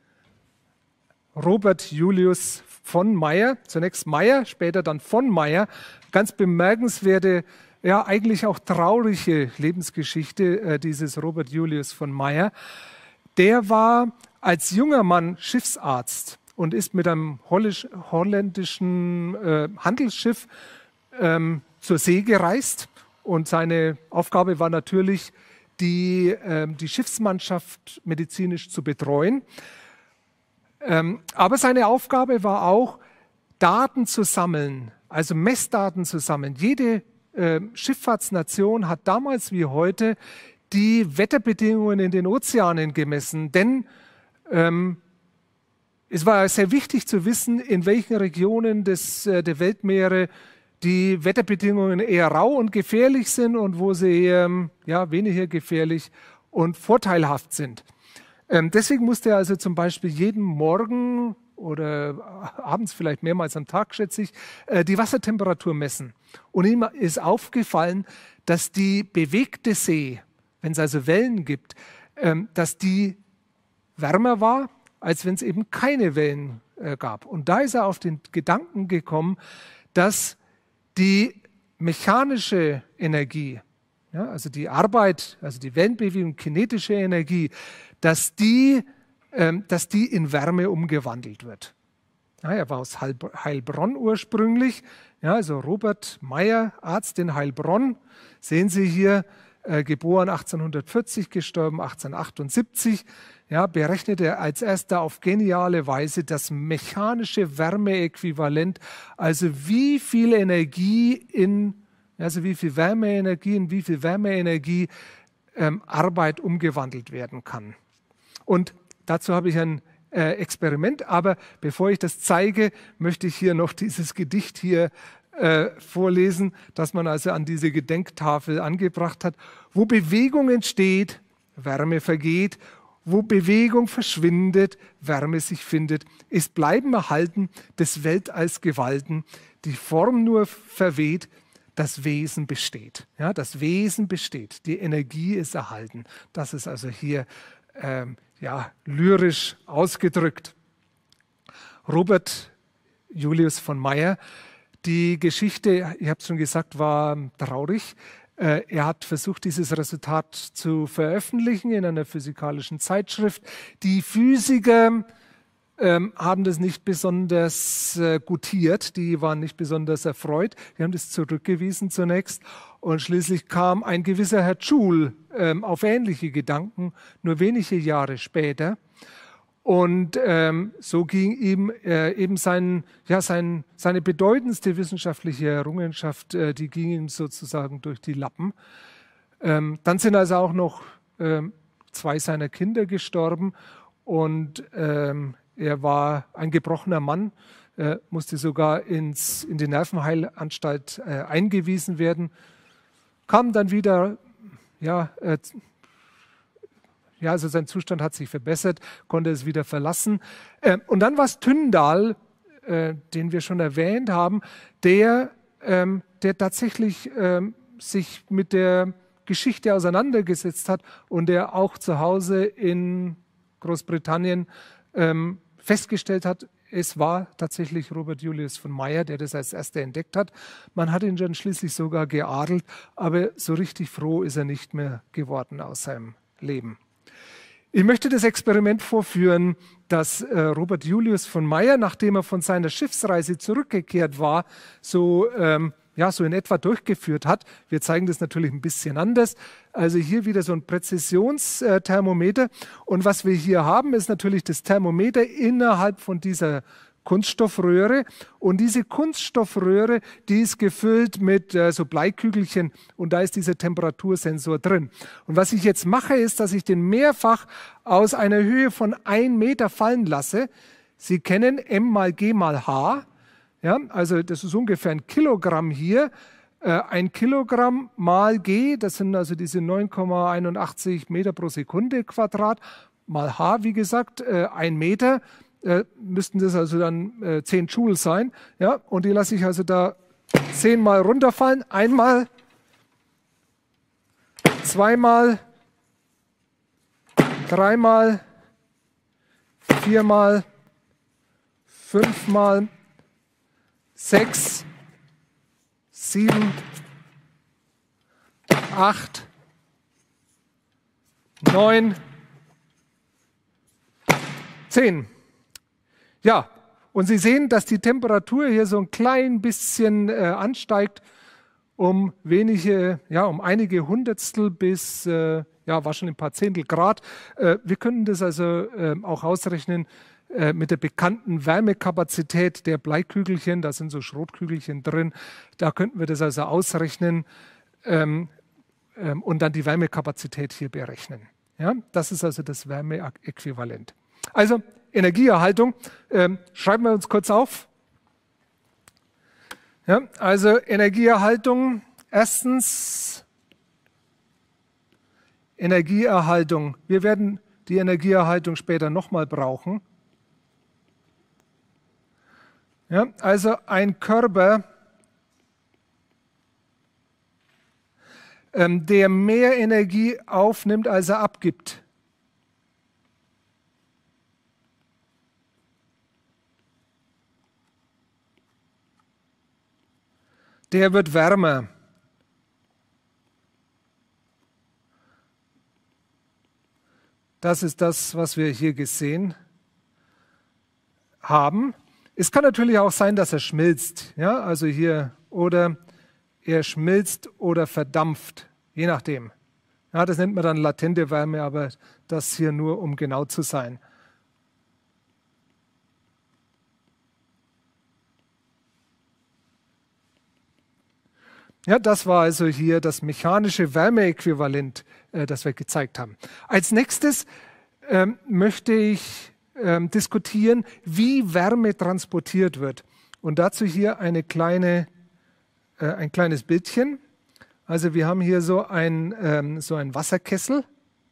Robert Julius von Mayer, zunächst Mayer, später dann von Mayer. Ganz bemerkenswerte, ja eigentlich auch traurige Lebensgeschichte äh, dieses Robert Julius von Mayer. Der war als junger Mann Schiffsarzt und ist mit einem holländischen äh, Handelsschiff ähm, zur See gereist. Und seine Aufgabe war natürlich, die, äh, die Schiffsmannschaft medizinisch zu betreuen. Ähm, aber seine Aufgabe war auch, Daten zu sammeln, also Messdaten zu sammeln. Jede äh, Schifffahrtsnation hat damals wie heute die Wetterbedingungen in den Ozeanen gemessen, denn ähm, es war sehr wichtig zu wissen, in welchen Regionen des, äh, der Weltmeere die Wetterbedingungen eher rau und gefährlich sind und wo sie ähm, ja, weniger gefährlich und vorteilhaft sind. Ähm, deswegen musste er also zum Beispiel jeden Morgen oder abends vielleicht mehrmals am Tag, schätze ich, äh, die Wassertemperatur messen. Und ihm ist aufgefallen, dass die bewegte See, wenn es also Wellen gibt, ähm, dass die wärmer war, als wenn es eben keine Wellen äh, gab. Und da ist er auf den Gedanken gekommen, dass die mechanische Energie, ja, also die Arbeit, also die Wellenbewegung, kinetische Energie, dass die, ähm, dass die in Wärme umgewandelt wird. Ja, er war aus Heilbronn ursprünglich, ja, also Robert Meyer, Arzt in Heilbronn, sehen Sie hier, äh, geboren achtzehnhundertvierzig, gestorben achtzehnhundertachtundsiebzig, ja, berechnet er als erster auf geniale Weise das mechanische Wärmeäquivalent, also wie viel Energie in, also wie viel Wärmeenergie in wie viel Wärmeenergie ähm, Arbeit umgewandelt werden kann. Und dazu habe ich ein äh, Experiment, aber bevor ich das zeige, möchte ich hier noch dieses Gedicht hier äh, vorlesen, das man also an diese Gedenktafel angebracht hat. Wo Bewegung entsteht, Wärme vergeht, wo Bewegung verschwindet, Wärme sich findet, ist Bleiben erhalten des Weltalls Gewalten, die Form nur verweht, das Wesen besteht. Ja, das Wesen besteht, die Energie ist erhalten. Das ist also hier ähm, ja, lyrisch ausgedrückt. Robert Julius von Meyer, die Geschichte, ich habe es schon gesagt, war traurig. Äh, er hat versucht, dieses Resultat zu veröffentlichen in einer physikalischen Zeitschrift. Die Physiker ähm, haben das nicht besonders äh, gutiert, die waren nicht besonders erfreut. Die haben das zurückgewiesen zunächst. Und schließlich kam ein gewisser Herr Joule ähm, auf ähnliche Gedanken, nur wenige Jahre später. Und ähm, so ging ihm äh, eben sein, ja, sein, seine bedeutendste wissenschaftliche Errungenschaft, äh, die ging ihm sozusagen durch die Lappen. Ähm, dann sind also auch noch ähm, zwei seiner Kinder gestorben und ähm, er war ein gebrochener Mann, äh, musste sogar ins, in die Nervenheilanstalt äh, eingewiesen werden, kam dann wieder, ja, äh, ja, also sein Zustand hat sich verbessert, konnte es wieder verlassen. Äh, und dann war es Tyndall, äh, den wir schon erwähnt haben, der, ähm, der tatsächlich ähm, sich mit der Geschichte auseinandergesetzt hat und der auch zu Hause in Großbritannien ähm, festgestellt hat, es war tatsächlich Robert Julius von Meyer, der das als erster entdeckt hat. Man hat ihn dann schließlich sogar geadelt, aber so richtig froh ist er nicht mehr geworden aus seinem Leben. Ich möchte das Experiment vorführen, dass äh, Robert Julius von Meyer, nachdem er von seiner Schiffsreise zurückgekehrt war, so, ähm, ja, so in etwa durchgeführt hat. Wir zeigen das natürlich ein bisschen anders. Also hier wieder so ein Präzisionsthermometer. Und was wir hier haben, ist natürlich das Thermometer innerhalb von dieser Kunststoffröhre. Und diese Kunststoffröhre, die ist gefüllt mit äh, so Bleikügelchen und da ist dieser Temperatursensor drin. Und was ich jetzt mache, ist, dass ich den mehrfach aus einer Höhe von ein Meter fallen lasse. Sie kennen M mal G mal H. Ja, also das ist ungefähr ein Kilogramm hier. Äh, ein Kilogramm mal G, das sind also diese neun Komma einundachtzig Meter pro Sekunde Quadrat, mal H, wie gesagt, äh, ein Meter. Äh, müssten das also dann äh, zehn Joule sein. Ja? Und die lasse ich also da zehnmal runterfallen. Einmal, zweimal, dreimal, viermal, fünfmal, sechs, sieben, acht, neun, zehn. Ja, und Sie sehen, dass die Temperatur hier so ein klein bisschen äh, ansteigt, um wenige, ja, um einige Hundertstel bis, äh, ja, wahrscheinlich ein paar Zehntel Grad. Äh, wir können das also äh, auch ausrechnen äh, mit der bekannten Wärmekapazität der Bleikügelchen. Da sind so Schrotkügelchen drin. Da könnten wir das also ausrechnen ähm, ähm, und dann die Wärmekapazität hier berechnen. Ja, das ist also das Wärmeäquivalent. Also Energieerhaltung, ähm, schreiben wir uns kurz auf. Ja, also Energieerhaltung, erstens Energieerhaltung. Wir werden die Energieerhaltung später nochmal brauchen. Ja, also ein Körper, ähm, der mehr Energie aufnimmt, als er abgibt. der wird wärmer. Das ist das, was wir hier gesehen haben. Es kann natürlich auch sein, dass er schmilzt, ja, also hier, oder er schmilzt oder verdampft, je nachdem. Ja, das nennt man dann latente Wärme, aber das hier nur, um genau zu sein. Ja, das war also hier das mechanische Wärmeäquivalent, äh, das wir gezeigt haben. Als nächstes ähm, möchte ich ähm, diskutieren, wie Wärme transportiert wird. Und dazu hier eine kleine, äh, ein kleines Bildchen. Also wir haben hier so ein, ähm, so ein Wasserkessel.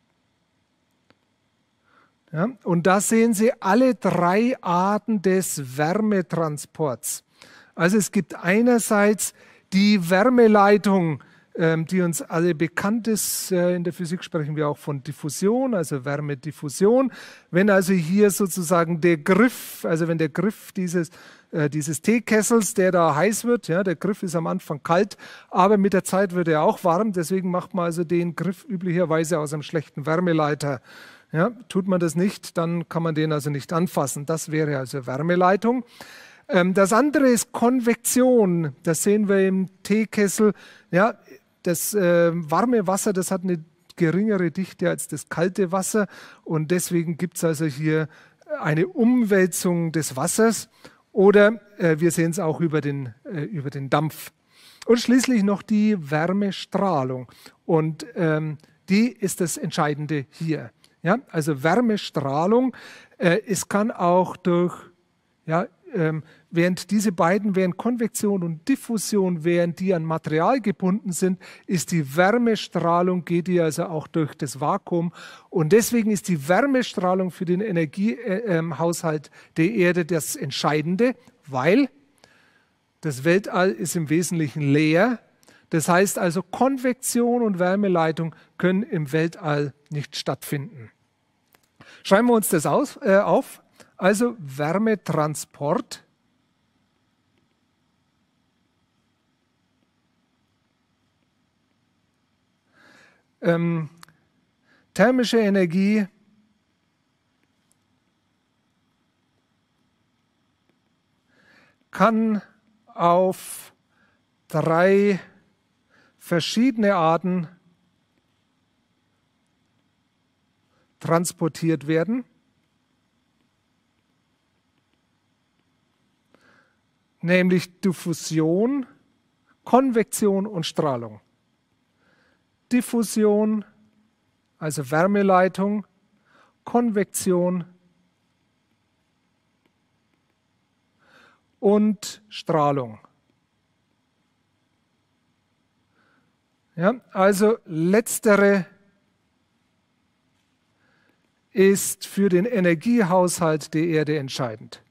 Ja, und da sehen Sie alle drei Arten des Wärmetransports. Also es gibt einerseits die Wärmeleitung, ähm, die uns alle bekannt ist. Äh, in der Physik sprechen wir auch von Diffusion, also Wärmediffusion. Wenn also hier sozusagen der Griff, also wenn der Griff dieses, äh, dieses Teekessels, der da heiß wird, ja, der Griff ist am Anfang kalt, aber mit der Zeit wird er auch warm. Deswegen macht man also den Griff üblicherweise aus einem schlechten Wärmeleiter. Ja, tut man das nicht, dann kann man den also nicht anfassen. Das wäre also Wärmeleitung. Das andere ist Konvektion. Das sehen wir im Teekessel. Ja, das äh, warme Wasser, das hat eine geringere Dichte als das kalte Wasser. Und deswegen gibt es also hier eine Umwälzung des Wassers. Oder äh, wir sehen es auch über den, äh, über den Dampf. Und schließlich noch die Wärmestrahlung. Und ähm, die ist das Entscheidende hier. Ja, also Wärmestrahlung, äh, es kann auch durch, ja, ähm, während diese beiden, während Konvektion und Diffusion, während die an Material gebunden sind, ist die Wärmestrahlung, geht die also auch durch das Vakuum. Und deswegen ist die Wärmestrahlung für den Energiehaushalt äh, äh, der Erde das Entscheidende, weil das Weltall ist im Wesentlichen leer. Das heißt also, Konvektion und Wärmeleitung können im Weltall nicht stattfinden. Schreiben wir uns das aus, äh, auf. Also Wärmetransport ähm, thermische Energie kann auf drei verschiedene Arten transportiert werden. Nämlich Diffusion, Konvektion und Strahlung. Diffusion, also Wärmeleitung, Konvektion und Strahlung. Ja, also letztere ist für den Energiehaushalt der Erde entscheidend.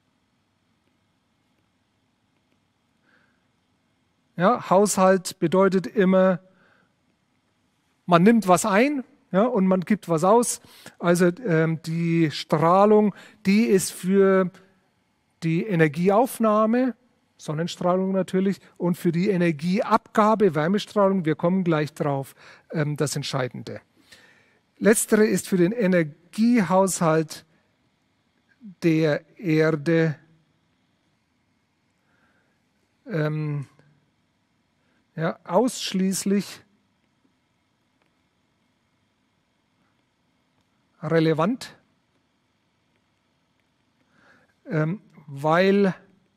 Ja, Haushalt bedeutet immer, man nimmt was ein, ja, und man gibt was aus. Also ähm, die Strahlung, die ist für die Energieaufnahme, Sonnenstrahlung natürlich, und für die Energieabgabe, Wärmestrahlung, wir kommen gleich drauf, ähm, das Entscheidende. Letztere ist für den Energiehaushalt der Erde ähm, ja, ausschließlich relevant, ähm, weil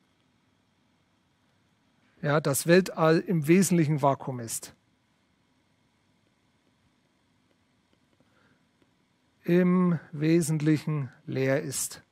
ja, das Weltall im Wesentlichen Vakuum ist. Im Wesentlichen leer ist.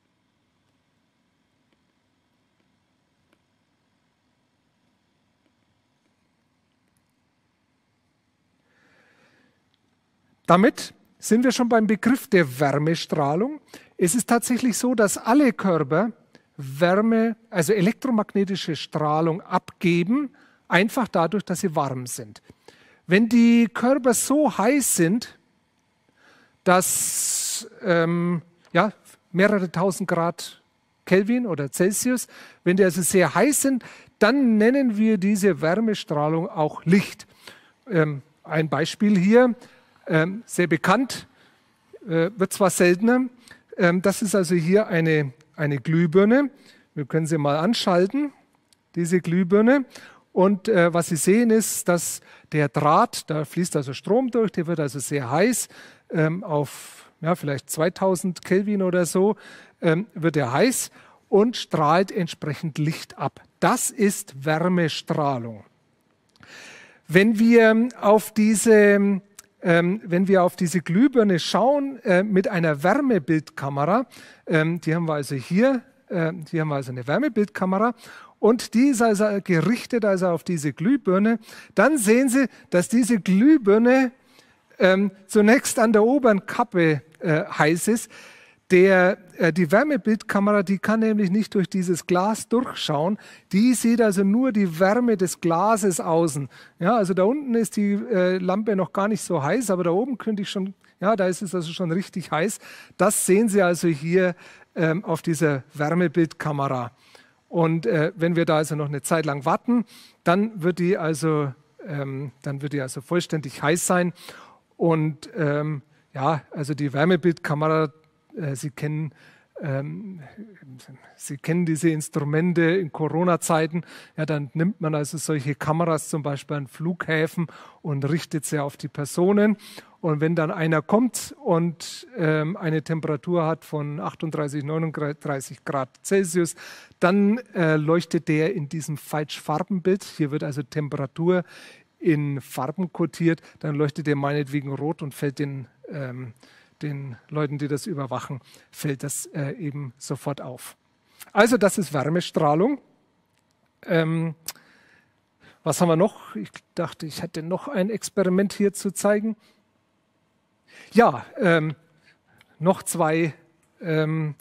Damit sind wir schon beim Begriff der Wärmestrahlung. Es ist tatsächlich so, dass alle Körper Wärme, also elektromagnetische Strahlung abgeben, einfach dadurch, dass sie warm sind. Wenn die Körper so heiß sind, dass ähm, ja, mehrere tausend Grad Kelvin oder Celsius. Wenn die also sehr heiß sind, dann nennen wir diese Wärmestrahlung auch Licht. Ähm, ein Beispiel hier, ähm, sehr bekannt, äh, wird zwar seltener. Ähm, das ist also hier eine, eine Glühbirne. Wir können sie mal anschalten, diese Glühbirne. Und äh, was Sie sehen ist, dass der Draht, da fließt also Strom durch, der wird also sehr heiß, ähm, auf ja, vielleicht zweitausend Kelvin oder so, ähm, wird er heiß und strahlt entsprechend Licht ab. Das ist Wärmestrahlung. Wenn wir auf diese, ähm, wenn wir auf diese Glühbirne schauen äh, mit einer Wärmebildkamera, ähm, die haben wir also hier, äh, hier haben wir also eine Wärmebildkamera, und die ist also gerichtet also auf diese Glühbirne, dann sehen Sie, dass diese Glühbirne ähm, zunächst an der oberen Kappe äh, heiß ist. Der, äh, die Wärmebildkamera, die kann nämlich nicht durch dieses Glas durchschauen. Die sieht also nur die Wärme des Glases außen. Ja, also da unten ist die äh, Lampe noch gar nicht so heiß, aber da oben könnte ich schon, ja, da ist es also schon richtig heiß. Das sehen Sie also hier ähm, auf dieser Wärmebildkamera. Und äh, wenn wir da also noch eine Zeit lang warten, dann wird die also, ähm, dann wird die also vollständig heiß sein. Und ähm, ja, also die Wärmebildkamera, äh, Sie kennen, ähm, Sie kennen diese Instrumente in Corona-Zeiten. Ja, dann nimmt man also solche Kameras zum Beispiel an Flughäfen und richtet sie auf die Personen. Und wenn dann einer kommt und ähm, eine Temperatur hat von achtunddreißig, neununddreißig Grad Celsius, dann äh, leuchtet der in diesem Falschfarbenbild. Hier wird also Temperatur in Farben kodiert. Dann leuchtet der meinetwegen rot und fällt den, ähm, den Leuten, die das überwachen, fällt das äh, eben sofort auf. Also das ist Wärmestrahlung. Ähm, was haben wir noch? Ich dachte, ich hätte noch ein Experiment hier zu zeigen. Ja, ähm, noch zwei, ähm,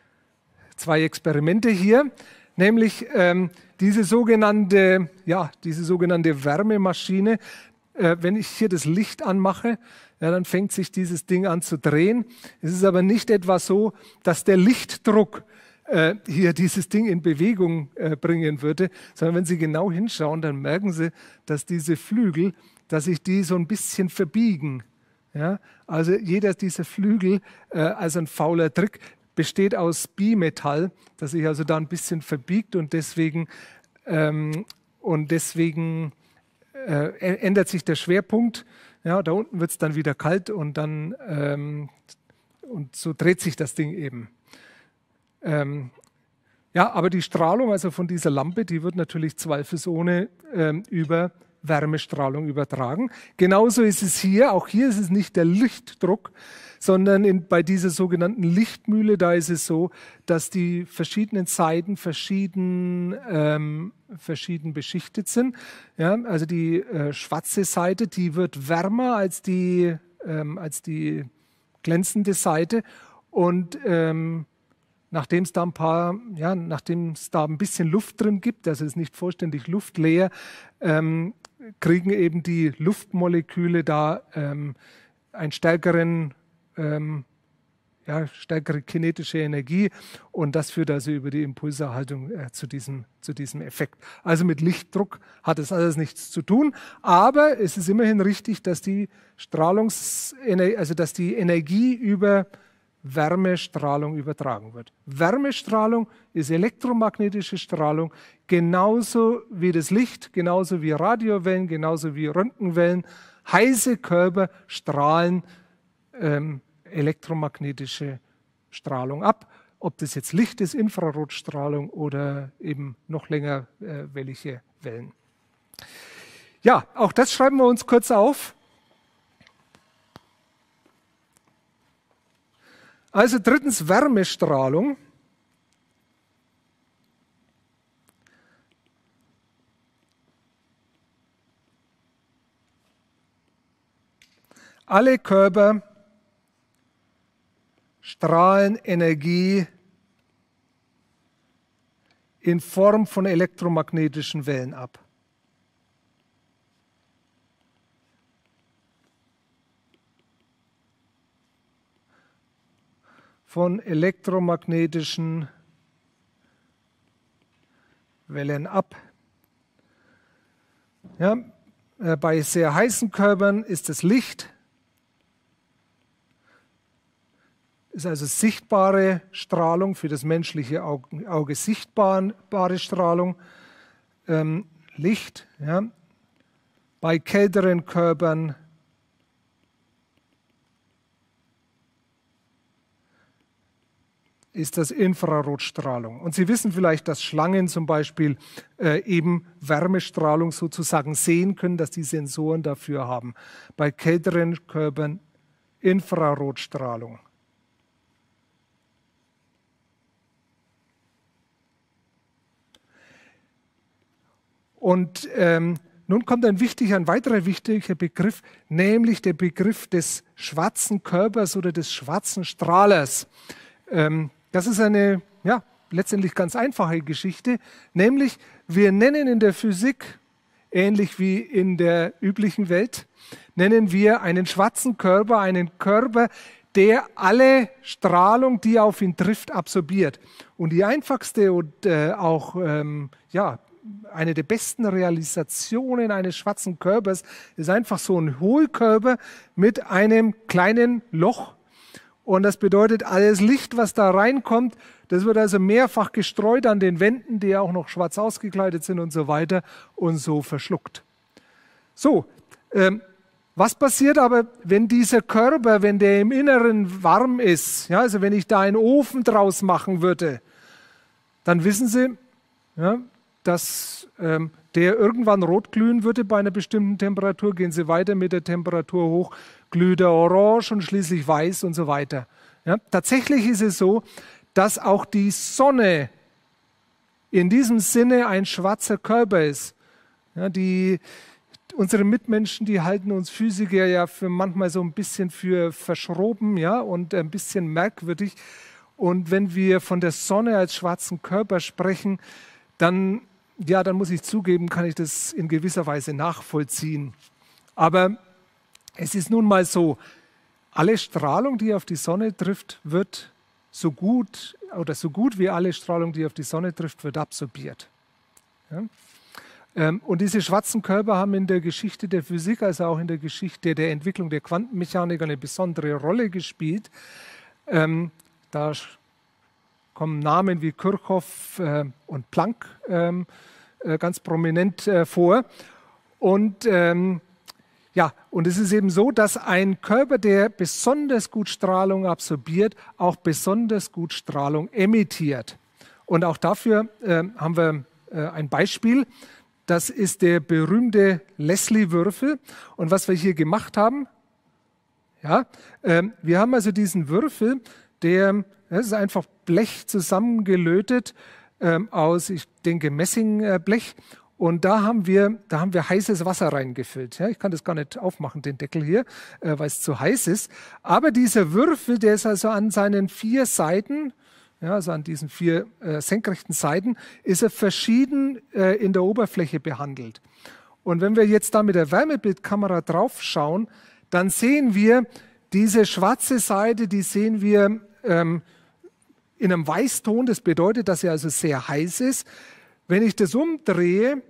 zwei Experimente hier, nämlich ähm, diese sogenannte, ja, diese sogenannte Wärmemaschine. Äh, wenn ich hier das Licht anmache, ja, dann fängt sich dieses Ding an zu drehen. Es ist aber nicht etwa so, dass der Lichtdruck äh, hier dieses Ding in Bewegung äh, bringen würde, sondern wenn Sie genau hinschauen, dann merken Sie, dass diese Flügel, dass sich die so ein bisschen verbiegen. Ja, also jeder dieser Flügel, äh, also ein fauler Trick, besteht aus Bimetall, das sich also da ein bisschen verbiegt und deswegen, ähm, und deswegen äh, ändert sich der Schwerpunkt. Ja, da unten wird es dann wieder kalt und dann ähm, und so dreht sich das Ding eben. Ähm, ja, aber die Strahlung also von dieser Lampe, die wird natürlich zweifelsohne ähm, über Wärmestrahlung übertragen. Genauso ist es hier, auch hier ist es nicht der Lichtdruck, sondern in, bei dieser sogenannten Lichtmühle, da ist es so, dass die verschiedenen Seiten verschieden, ähm, verschieden beschichtet sind. Ja, also die äh, schwarze Seite, die wird wärmer als die, ähm, als die glänzende Seite und ähm, nachdem es da ein paar, ja, nachdem es da ein bisschen Luft drin gibt, also es ist nicht vollständig luftleer, ähm, kriegen eben die Luftmoleküle da ähm, einen stärkeren, ähm, ja, stärkere kinetische Energie und das führt also über die Impulserhaltung äh, zu, diesem, zu diesem Effekt. Also mit Lichtdruck hat es alles nichts zu tun, aber es ist immerhin richtig, dass die Strahlungsenergie, also dass die Energie über Wärmestrahlung übertragen wird. Wärmestrahlung ist elektromagnetische Strahlung, genauso wie das Licht, genauso wie Radiowellen, genauso wie Röntgenwellen. Heiße Körper strahlen ähm, elektromagnetische Strahlung ab. Ob das jetzt Licht ist, Infrarotstrahlung oder eben noch länger äh, welche Wellen. Ja, auch das schreiben wir uns kurz auf. Also drittens Wärmestrahlung. Alle Körper strahlen Energie in Form von elektromagnetischen Wellen ab. Von elektromagnetischen Wellen ab. Ja, äh, bei sehr heißen Körpern ist das Licht, ist also sichtbare Strahlung, für das menschliche Auge, Auge sichtbare Strahlung, ähm, Licht. Ja. Bei kälteren Körpern ist das Infrarotstrahlung. Und Sie wissen vielleicht, dass Schlangen zum Beispiel äh, eben Wärmestrahlung sozusagen sehen können, dass die Sensoren dafür haben. Bei kälteren Körpern Infrarotstrahlung. Und ähm, nun kommt ein wichtiger, ein weiterer wichtiger Begriff, nämlich der Begriff des schwarzen Körpers oder des schwarzen Strahlers. Ähm, Das ist eine, ja, letztendlich ganz einfache Geschichte, nämlich wir nennen in der Physik, ähnlich wie in der üblichen Welt, nennen wir einen schwarzen Körper, einen Körper, der alle Strahlung, die auf ihn trifft, absorbiert. Und die einfachste und äh, auch ähm, ja, eine der besten Realisationen eines schwarzen Körpers ist einfach so ein Hohlkörper mit einem kleinen Loch. Und das bedeutet, alles Licht, was da reinkommt, das wird also mehrfach gestreut an den Wänden, die auch noch schwarz ausgekleidet sind und so weiter und so verschluckt. So, ähm, was passiert aber, wenn dieser Körper, wenn der im Inneren warm ist, ja, also wenn ich da einen Ofen draus machen würde, dann wissen Sie, ja, dass ähm, der irgendwann rot glühen würde bei einer bestimmten Temperatur. Gehen Sie weiter mit der Temperatur hoch, glüht er orange und schließlich weiß und so weiter. Ja, tatsächlich ist es so, dass auch die Sonne in diesem Sinne ein schwarzer Körper ist. Ja, die, unsere Mitmenschen, die halten uns Physiker ja für manchmal so ein bisschen für verschroben, ja, und ein bisschen merkwürdig. Und wenn wir von der Sonne als schwarzen Körper sprechen, dann, ja, dann muss ich zugeben, kann ich das in gewisser Weise nachvollziehen. Aber es ist nun mal so, alle Strahlung, die auf die Sonne trifft, wird so gut oder so gut wie alle Strahlung, die auf die Sonne trifft, wird absorbiert. Ja? Ähm, und diese schwarzen Körper haben in der Geschichte der Physik, also auch in der Geschichte der Entwicklung der Quantenmechanik eine besondere Rolle gespielt. Ähm, da kommen Namen wie Kirchhoff äh, und Planck ähm, äh, ganz prominent äh, vor. Und ähm, ja, und es ist eben so, dass ein Körper, der besonders gut Strahlung absorbiert, auch besonders gut Strahlung emittiert. Und auch dafür äh, haben wir äh, ein Beispiel. Das ist der berühmte Leslie-Würfel. Und was wir hier gemacht haben, ja, äh, wir haben also diesen Würfel, der, das ist einfach Blech zusammengelötet äh, aus, ich denke, Messingblech. Äh, Und da haben wir, da haben wir heißes Wasser reingefüllt. Ja, ich kann das gar nicht aufmachen, den Deckel hier, äh, weil es zu heiß ist. Aber dieser Würfel, der ist also an seinen vier Seiten, ja, also an diesen vier äh, senkrechten Seiten, ist er verschieden äh, in der Oberfläche behandelt. Und wenn wir jetzt da mit der Wärmebildkamera drauf schauen, dann sehen wir diese schwarze Seite, die sehen wir ähm, in einem Weißton. Das bedeutet, dass er also sehr heiß ist. Wenn ich das umdrehe,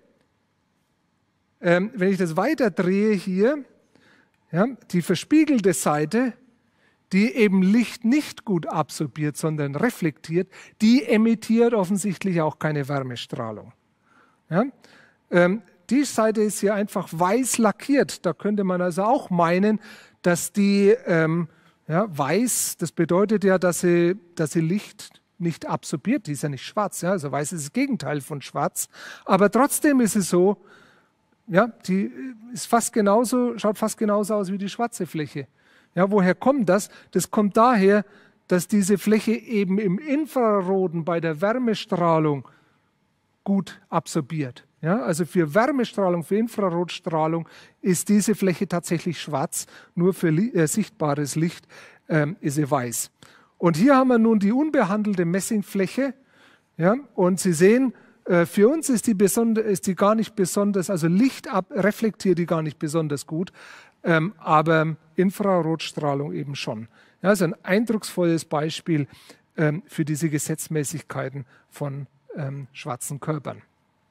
ähm, wenn ich das weiter drehe hier, ja, die verspiegelte Seite, die eben Licht nicht gut absorbiert, sondern reflektiert, die emittiert offensichtlich auch keine Wärmestrahlung. Ja? Ähm, die Seite ist hier einfach weiß lackiert. Da könnte man also auch meinen, dass die ähm, ja, weiß, das bedeutet ja, dass sie, dass sie Licht nicht absorbiert, die ist ja nicht schwarz, ja, also weiß ist das Gegenteil von schwarz, aber trotzdem ist es so, ja, die ist fast genauso, schaut fast genauso aus wie die schwarze Fläche. Ja, woher kommt das? Das kommt daher, dass diese Fläche eben im Infraroten bei der Wärmestrahlung gut absorbiert. Ja, also für Wärmestrahlung, für Infrarotstrahlung ist diese Fläche tatsächlich schwarz, nur für äh, sichtbares Licht ähm, ist sie weiß. Und hier haben wir nun die unbehandelte Messingfläche. Ja, und Sie sehen, äh, für uns ist die, ist die gar nicht besonders, also Licht ab, reflektiert die gar nicht besonders gut, ähm, aber Infrarotstrahlung eben schon. Ja, also ein eindrucksvolles Beispiel ähm, für diese Gesetzmäßigkeiten von ähm, schwarzen Körpern.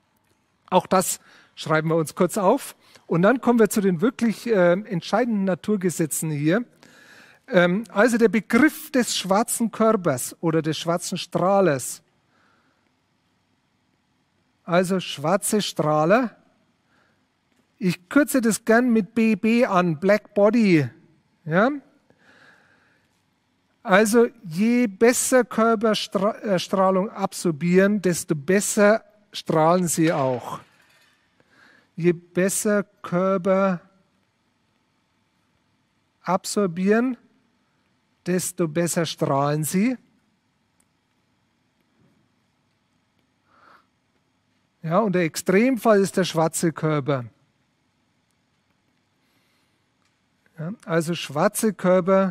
Auch das schreiben wir uns kurz auf. Und dann kommen wir zu den wirklich äh, entscheidenden Naturgesetzen hier. Ähm, also der Begriff des schwarzen Körpers oder des schwarzen Strahlers. Also schwarze Strahler. Ich kürze das gern mit B B an, Black Body. Ja? Also je besser Körperstrahlung absorbieren, desto besser strahlen sie auch. Je besser Körper absorbieren, desto besser strahlen sie. Ja, und der Extremfall ist der schwarze Körper. Ja, also schwarze Körper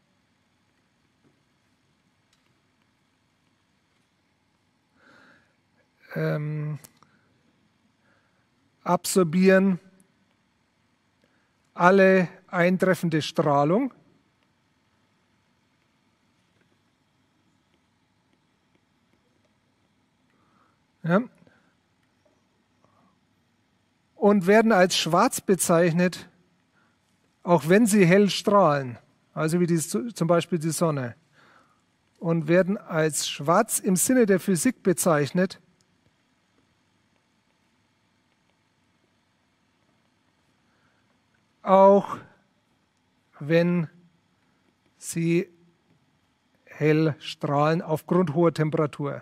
ähm, absorbieren alle eintreffende Strahlung. Ja, und werden als schwarz bezeichnet, auch wenn sie hell strahlen, also wie die, zum Beispiel die Sonne, und werden als schwarz im Sinne der Physik bezeichnet, auch wenn sie hell strahlen aufgrund hoher Temperatur.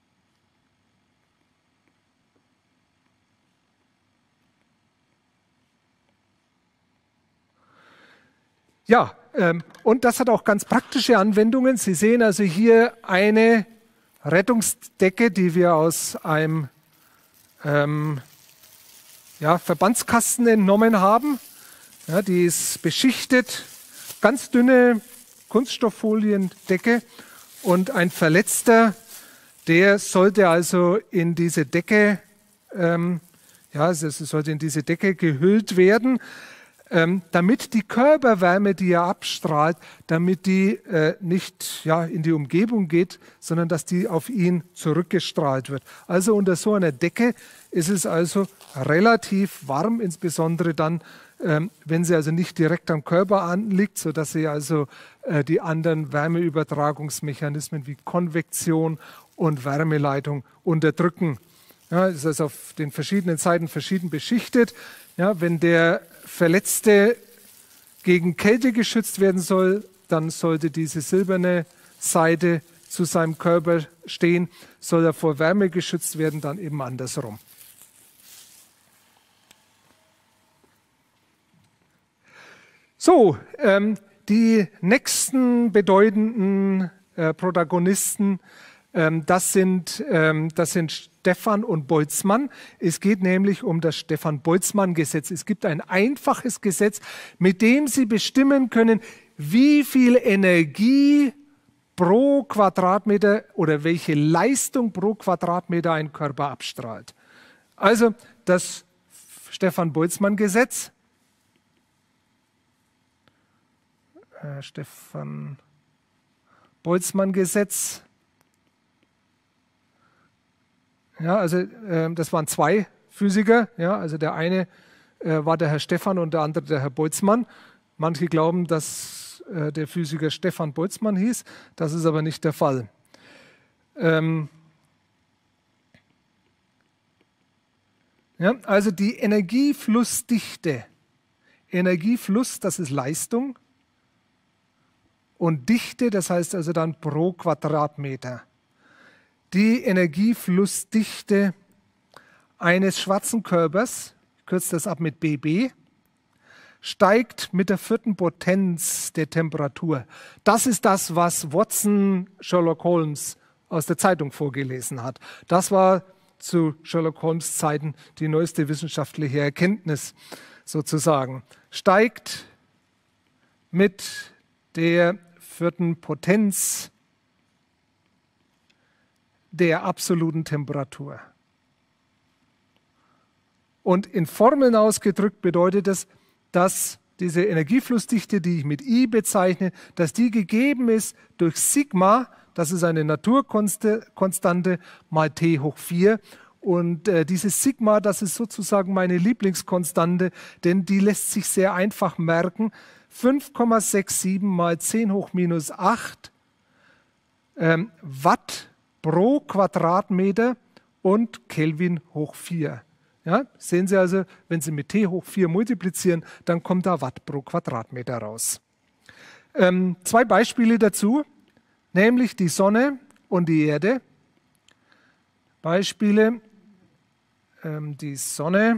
Ja, ähm, und das hat auch ganz praktische Anwendungen. Sie sehen also hier eine Rettungsdecke, die wir aus einem ähm, ja, Verbandskasten entnommen haben. Ja, die ist beschichtet, ganz dünne Kunststofffoliendecke, und ein Verletzter, der sollte also in diese Decke, ähm, ja, es sollte in diese Decke gehüllt werden, ähm, damit die Körperwärme, die er abstrahlt, damit die äh, nicht ja, in die Umgebung geht, sondern dass die auf ihn zurückgestrahlt wird. Also unter so einer Decke ist es also relativ warm, insbesondere dann, ähm, wenn sie also nicht direkt am Körper anliegt, sodass sie also äh, die anderen Wärmeübertragungsmechanismen wie Konvektion und Wärmeleitung unterdrücken. Ja, es ist also auf den verschiedenen Seiten verschieden beschichtet. Ja, wenn der Verletzte gegen Kälte geschützt werden soll, dann sollte diese silberne Seite zu seinem Körper stehen. Soll er vor Wärme geschützt werden, dann eben andersrum. So, ähm, die nächsten bedeutenden äh, Protagonisten, ähm, das, sind, ähm, das sind Stefan und Boltzmann. Es geht nämlich um das Stefan-Boltzmann-Gesetz. Es gibt ein einfaches Gesetz, mit dem Sie bestimmen können, wie viel Energie pro Quadratmeter oder welche Leistung pro Quadratmeter ein Körper abstrahlt. Also das Stefan-Boltzmann-Gesetz. Äh, Stefan-Boltzmann-Gesetz. Ja, also äh, das waren zwei Physiker. Ja, also der eine äh, war der Herr Stefan und der andere der Herr Boltzmann. Manche glauben, dass äh, der Physiker Stefan Boltzmann hieß. Das ist aber nicht der Fall. Ähm, ja, also die Energieflussdichte. Energiefluss, das ist Leistung. Und Dichte, das heißt also dann pro Quadratmeter. Die Energieflussdichte eines schwarzen Körpers, ich kürze das ab mit B B, steigt mit der vierten Potenz der Temperatur. Das ist das, was Watson Sherlock Holmes aus der Zeitung vorgelesen hat. Das war zu Sherlock Holmes Zeiten die neueste wissenschaftliche Erkenntnis sozusagen. Steigt mit der vierten Potenz der absoluten Temperatur. Und in Formeln ausgedrückt bedeutet es, dass diese Energieflussdichte, die ich mit I bezeichne, dass die gegeben ist durch Sigma, das ist eine Naturkonstante, mal T hoch vier, Und äh, dieses Sigma, das ist sozusagen meine Lieblingskonstante, denn die lässt sich sehr einfach merken. fünf Komma siebenundsechzig mal zehn hoch minus acht ähm, Watt pro Quadratmeter und Kelvin hoch vier. Ja, sehen Sie also, wenn Sie mit T hoch vier multiplizieren, dann kommt da Watt pro Quadratmeter raus. Ähm, zwei Beispiele dazu, nämlich die Sonne und die Erde. Beispiele, ähm, die Sonne.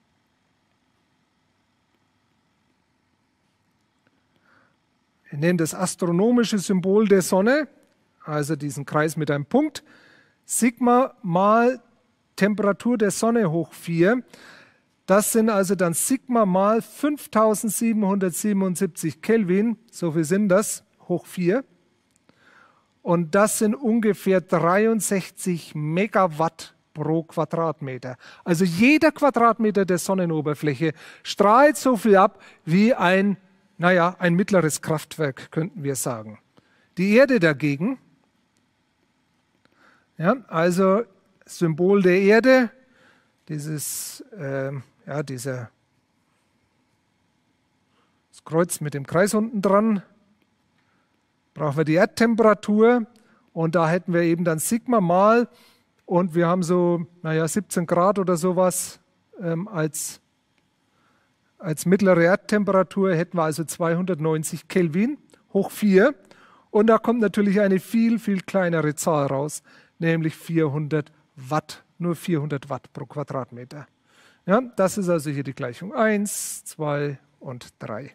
Wir nehmen das astronomische Symbol der Sonne, also diesen Kreis mit einem Punkt. Sigma mal Temperatur der Sonne hoch vier. Das sind also dann Sigma mal fünftausendsiebenhundertsiebenundsiebzig Kelvin, so viel sind das, hoch vier. Und das sind ungefähr dreiundsechzig Megawatt pro Quadratmeter. Also jeder Quadratmeter der Sonnenoberfläche strahlt so viel ab wie ein, naja, ein mittleres Kraftwerk, könnten wir sagen. Die Erde dagegen, ja, also Symbol der Erde, dieses, äh, ja, dieser, das Kreuz mit dem Kreis unten dran, brauchen wir die Erdtemperatur und da hätten wir eben dann Sigma mal und wir haben so, naja, siebzehn Grad oder sowas ähm, als, als mittlere Erdtemperatur, hätten wir also zweihundertneunzig Kelvin hoch vier und da kommt natürlich eine viel, viel kleinere Zahl raus, nämlich vierhundert Watt, nur vierhundert Watt pro Quadratmeter. Ja, das ist also hier die Gleichung eins, zwei und drei.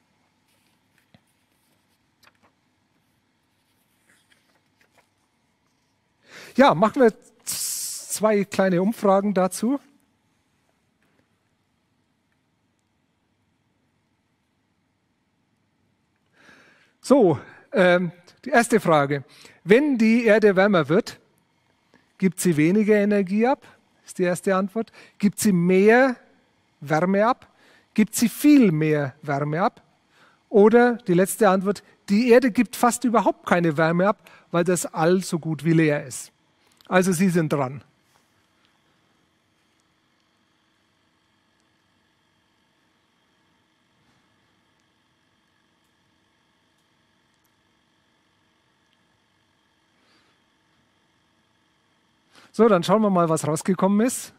Ja, machen wir zwei kleine Umfragen dazu. So, ähm, die erste Frage. Wenn die Erde wärmer wird, gibt sie weniger Energie ab? Ist die erste Antwort. Gibt sie mehr Wärme ab? Gibt sie viel mehr Wärme ab? Oder die letzte Antwort, die Erde gibt fast überhaupt keine Wärme ab, weil das All so gut wie leer ist. Also Sie sind dran. So, dann schauen wir mal, was rausgekommen ist.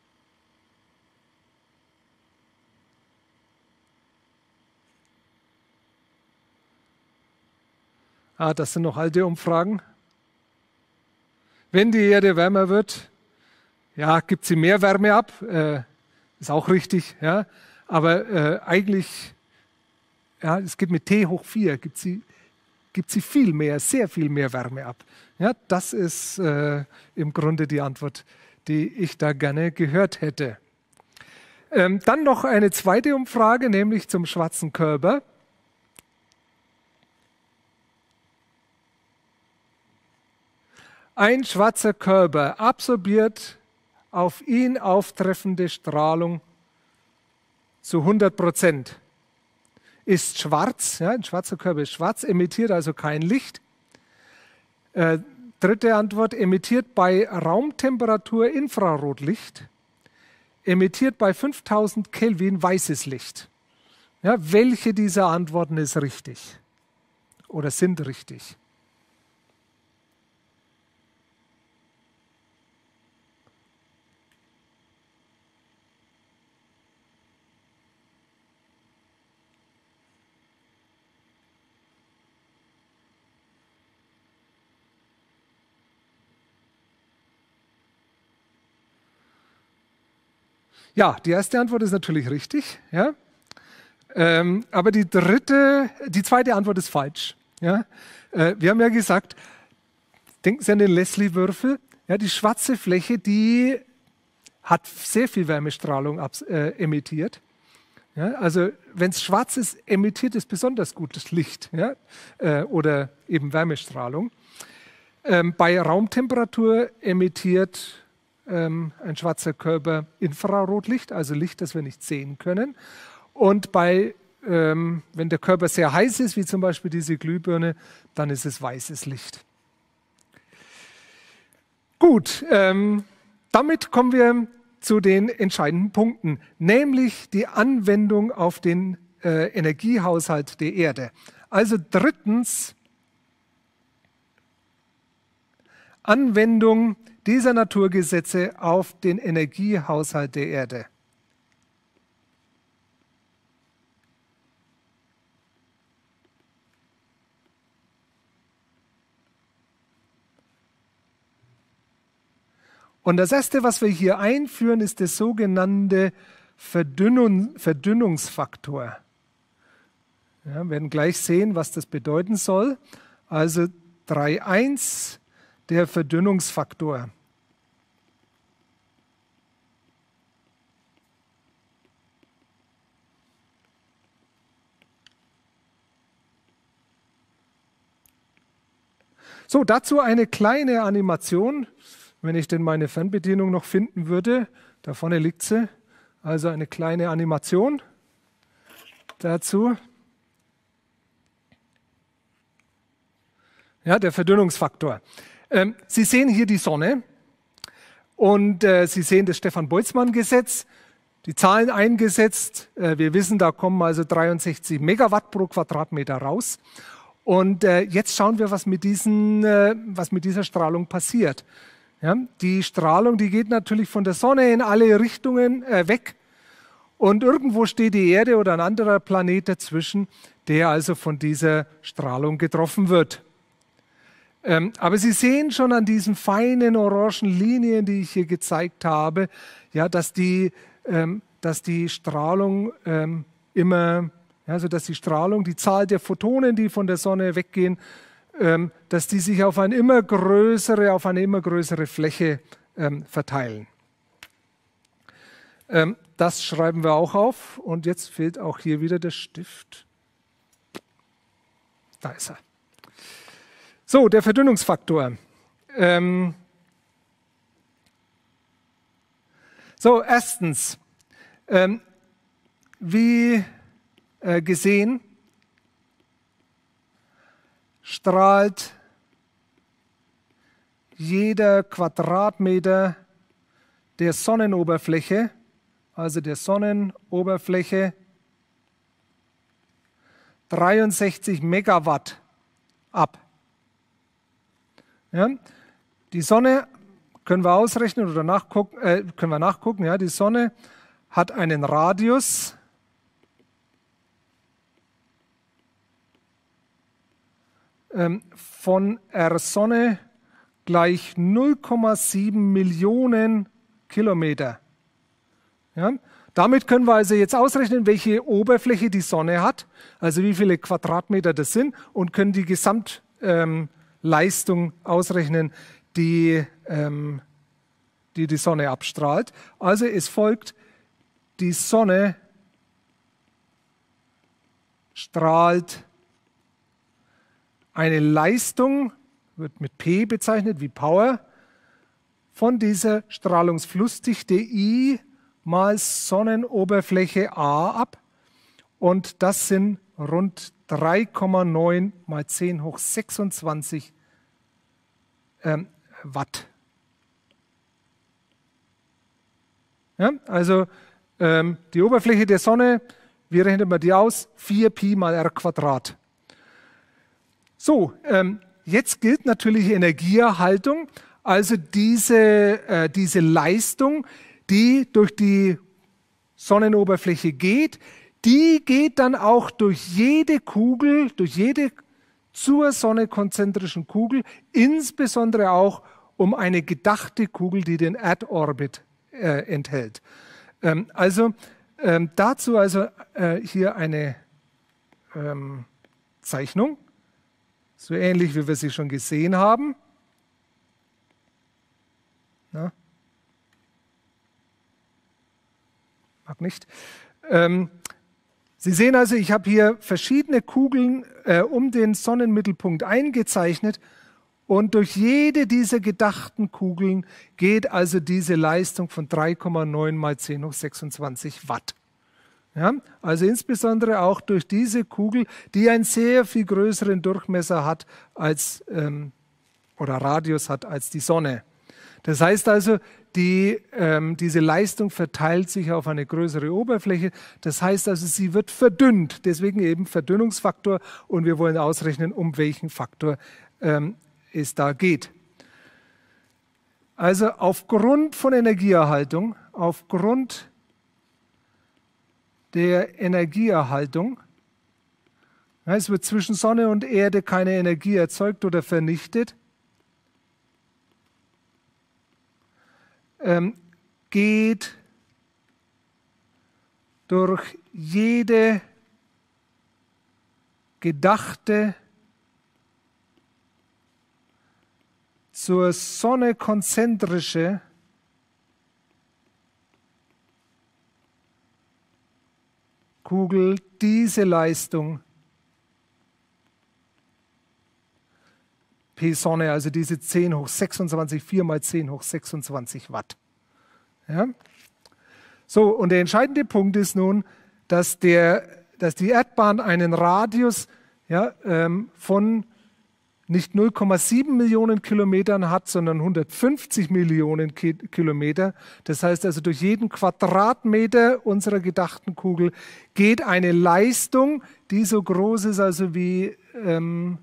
Ah, das sind noch alte Umfragen. Wenn die Erde wärmer wird, ja, gibt sie mehr Wärme ab, äh, ist auch richtig, ja, aber äh, eigentlich, ja, es geht mit T hoch vier, gibt sie, gibt sie viel mehr, sehr viel mehr Wärme ab. Ja, das ist äh, im Grunde die Antwort, die ich da gerne gehört hätte. Ähm, dann noch eine zweite Umfrage, nämlich zum schwarzen Körper. Ein schwarzer Körper absorbiert auf ihn auftreffende Strahlung zu hundert Prozent. Ist schwarz, ja, ein schwarzer Körper ist schwarz, emittiert also kein Licht. Äh, dritte Antwort, emittiert bei Raumtemperatur Infrarotlicht, emittiert bei fünftausend Kelvin weißes Licht. Ja, welche dieser Antworten ist richtig oder sind richtig? Ja, die erste Antwort ist natürlich richtig, ja. Ähm, aber die dritte, die zweite Antwort ist falsch. Ja. Äh, wir haben ja gesagt, denken Sie an den Leslie-Würfel, ja, die schwarze Fläche, die hat sehr viel Wärmestrahlung ab, äh, emittiert. Ja, also wenn es schwarz ist, emittiert es besonders gutes Licht, ja, äh, oder eben Wärmestrahlung. Ähm, bei Raumtemperatur emittiert ein schwarzer Körper Infrarotlicht, also Licht, das wir nicht sehen können. Und bei, ähm, wenn der Körper sehr heiß ist, wie zum Beispiel diese Glühbirne, dann ist es weißes Licht. Gut, ähm, damit kommen wir zu den entscheidenden Punkten, nämlich die Anwendung auf den äh, Energiehaushalt der Erde. Also drittens, Anwendung dieser Naturgesetze auf den Energiehaushalt der Erde. Und das Erste, was wir hier einführen, ist der sogenannte Verdünnung, Verdünnungsfaktor. Ja, wir werden gleich sehen, was das bedeuten soll. Also drei Punkt eins, der Verdünnungsfaktor. So, dazu eine kleine Animation. Wenn ich denn meine Fernbedienung noch finden würde, da vorne liegt sie, also eine kleine Animation dazu. Ja, der Verdünnungsfaktor. Ähm, Sie sehen hier die Sonne und äh, Sie sehen das Stefan-Boltzmann-Gesetz, die Zahlen eingesetzt. Äh, wir wissen, da kommen also dreiundsechzig Megawatt pro Quadratmeter raus. Und äh, jetzt schauen wir, was mit, diesen, äh, was mit dieser Strahlung passiert. Ja, die Strahlung, die geht natürlich von der Sonne in alle Richtungen äh, weg und irgendwo steht die Erde oder ein anderer Planet dazwischen, der also von dieser Strahlung getroffen wird. Ähm, aber Sie sehen schon an diesen feinen orangen Linien, die ich hier gezeigt habe, ja, dass, die, ähm, dass die Strahlung ähm, immer, also dass die Strahlung, die Zahl der Photonen, die von der Sonne weggehen, ähm, dass die sich auf eine immer größere, auf eine immer größere Fläche ähm, verteilen. Ähm, das schreiben wir auch auf und jetzt fehlt auch hier wieder der Stift. Da ist er. So, der Verdünnungsfaktor. Ähm so, erstens, ähm, wie äh, gesehen, strahlt jeder Quadratmeter der Sonnenoberfläche, also der Sonnenoberfläche, dreiundsechzig Megawatt ab. Ja, die Sonne können wir ausrechnen oder nachgucken, äh, können wir nachgucken. Ja, die Sonne hat einen Radius ähm, von R Sonne gleich null Komma sieben Millionen Kilometer. Ja, damit können wir also jetzt ausrechnen, welche Oberfläche die Sonne hat, also wie viele Quadratmeter das sind, und können die Gesamt ähm, Leistung ausrechnen, die, ähm, die die Sonne abstrahlt. Also es folgt, die Sonne strahlt eine Leistung, wird mit P bezeichnet, wie Power, von dieser Strahlungsflussdichte I mal Sonnenoberfläche A ab. Und das sind rund drei Komma neun mal zehn hoch sechsundzwanzig ähm, Watt. Ja, also ähm, die Oberfläche der Sonne, wie rechnet man die aus? vier Pi mal R Quadrat. So, ähm, jetzt gilt natürlich Energieerhaltung, also diese, äh, diese Leistung, die durch die Sonnenoberfläche geht, die geht dann auch durch jede Kugel, durch jede zur Sonne konzentrischen Kugel, insbesondere auch um eine gedachte Kugel, die den Erdorbit äh, enthält. Ähm, also ähm, dazu also äh, hier eine ähm, Zeichnung, so ähnlich wie wir sie schon gesehen haben. Na? Mag nicht. Ähm, Sie sehen also, ich habe hier verschiedene Kugeln äh, um den Sonnenmittelpunkt eingezeichnet und durch jede dieser gedachten Kugeln geht also diese Leistung von drei Komma neun mal zehn hoch sechsundzwanzig Watt. Ja, also insbesondere auch durch diese Kugel, die einen sehr viel größeren Durchmesser hat als, ähm, oder Radius hat als die Sonne. Das heißt also, die, ähm, diese Leistung verteilt sich auf eine größere Oberfläche. Das heißt also, sie wird verdünnt. Deswegen eben Verdünnungsfaktor. Und wir wollen ausrechnen, um welchen Faktor ähm, es da geht. Also aufgrund von Energieerhaltung, aufgrund der Energieerhaltung, ja, es wird zwischen Sonne und Erde keine Energie erzeugt oder vernichtet, ähm, geht durch jede gedachte zur Sonne konzentrische Kugel diese Leistung P Sonne, also diese zehn hoch sechsundzwanzig, vier mal zehn hoch sechsundzwanzig Watt. Ja? So, und der entscheidende Punkt ist nun, dass, der, dass die Erdbahn einen Radius ja, ähm, von nicht null Komma sieben Millionen Kilometern hat, sondern hundertfünfzig Millionen Ki Kilometer. Das heißt also, durch jeden Quadratmeter unserer gedachten Kugel geht eine Leistung, die so groß ist, also wie, ähm,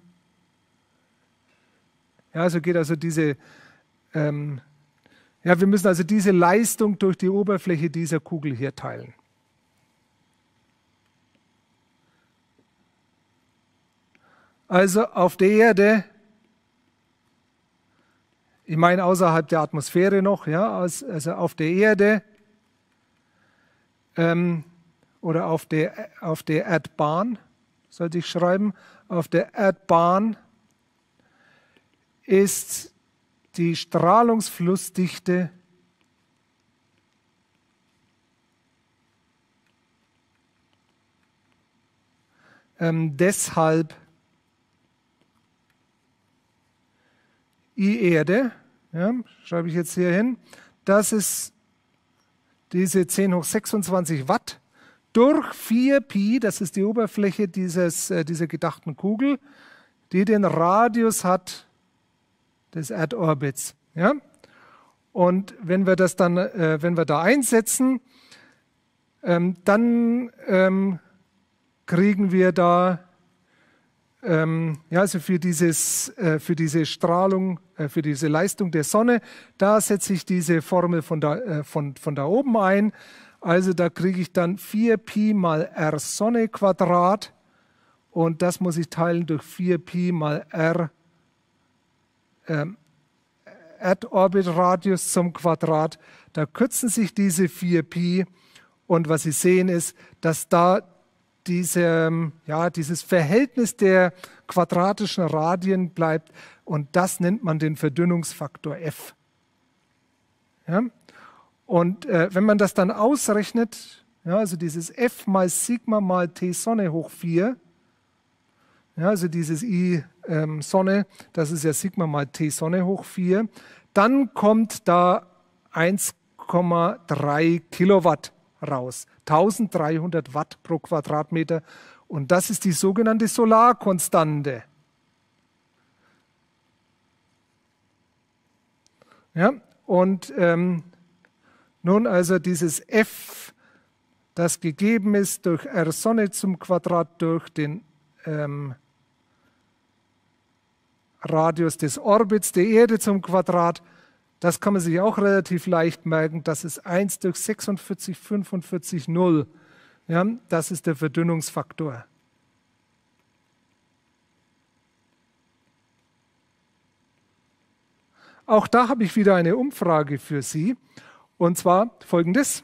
ja, also geht also diese, ähm, ja, wir müssen also diese Leistung durch die Oberfläche dieser Kugel hier teilen. Also auf der Erde, ich meine außerhalb der Atmosphäre noch, ja, also auf der Erde ähm, oder auf der, auf der Erdbahn, sollte ich schreiben, auf der Erdbahn ist die Strahlungsflussdichte ähm, deshalb I Erde, ja, schreibe ich jetzt hier hin, das ist diese zehn hoch sechsundzwanzig Watt durch vier Pi, das ist die Oberfläche dieses, äh, dieser gedachten Kugel, die den Radius hat des Erdorbits. Ja? Und wenn wir das dann, äh, wenn wir da einsetzen, ähm, dann ähm, kriegen wir da Ähm, ja, also für, dieses, äh, für diese Strahlung, äh, für diese Leistung der Sonne, da setze ich diese Formel von da, äh, von, von da oben ein. Also da kriege ich dann vier Pi mal r Sonne Quadrat und das muss ich teilen durch vier Pi mal r ähm, Erdorbitradius zum Quadrat. Da kürzen sich diese vier Pi und was Sie sehen ist, dass da Diese, ja, dieses Verhältnis der quadratischen Radien bleibt und das nennt man den Verdünnungsfaktor F. Ja? Und äh, wenn man das dann ausrechnet, ja, also dieses F mal Sigma mal T Sonne hoch vier, ja, also dieses I ähm, Sonne, das ist ja Sigma mal T Sonne hoch vier, dann kommt da eins Komma drei Kilowatt raus. eintausenddreihundert Watt pro Quadratmeter. Und das ist die sogenannte Solarkonstante. Ja, und ähm, nun also dieses F, das gegeben ist durch R Sonne zum Quadrat durch den ähm, Radius des Orbits der Erde zum Quadrat, das kann man sich auch relativ leicht merken. Das ist eins durch sechsundvierzig, fünfundvierzig, null. Ja, das ist der Verdünnungsfaktor. Auch da habe ich wieder eine Umfrage für Sie. Und zwar folgendes.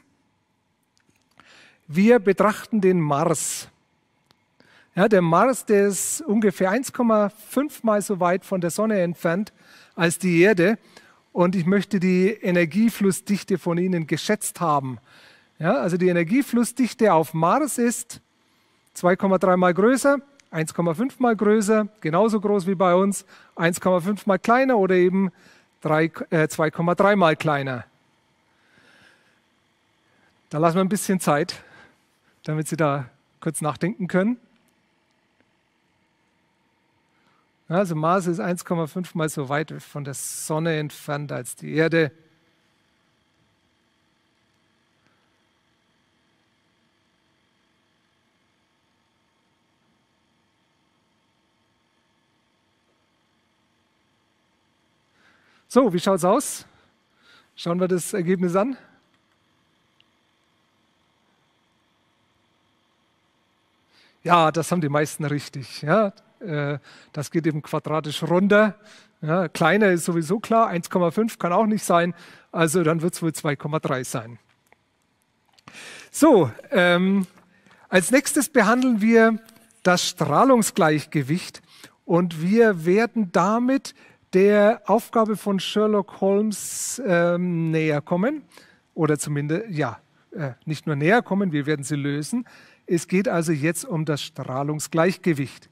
Wir betrachten den Mars. Ja, der Mars, der ist ungefähr eins Komma fünf Mal so weit von der Sonne entfernt als die Erde. Und ich möchte die Energieflussdichte von Ihnen geschätzt haben. Ja, also die Energieflussdichte auf Mars ist zwei Komma drei mal größer, eins Komma fünf mal größer, genauso groß wie bei uns, eins Komma fünf mal kleiner oder eben zwei Komma drei mal kleiner. Da lassen wir ein bisschen Zeit, damit Sie da kurz nachdenken können. Also Mars ist eins Komma fünf Mal so weit von der Sonne entfernt als die Erde. So, wie schaut es aus? Schauen wir das Ergebnis an. Ja, das haben die meisten richtig. Ja, äh, das geht eben quadratisch runter. Ja, kleiner ist sowieso klar, eins Komma fünf kann auch nicht sein, also dann wird es wohl zwei Komma drei sein. So, ähm, als nächstes behandeln wir das Strahlungsgleichgewicht und wir werden damit der Aufgabe von Sherlock Holmes ähm, näher kommen oder zumindest, ja, äh, nicht nur näher kommen, wir werden sie lösen. Es geht also jetzt um das Strahlungsgleichgewicht.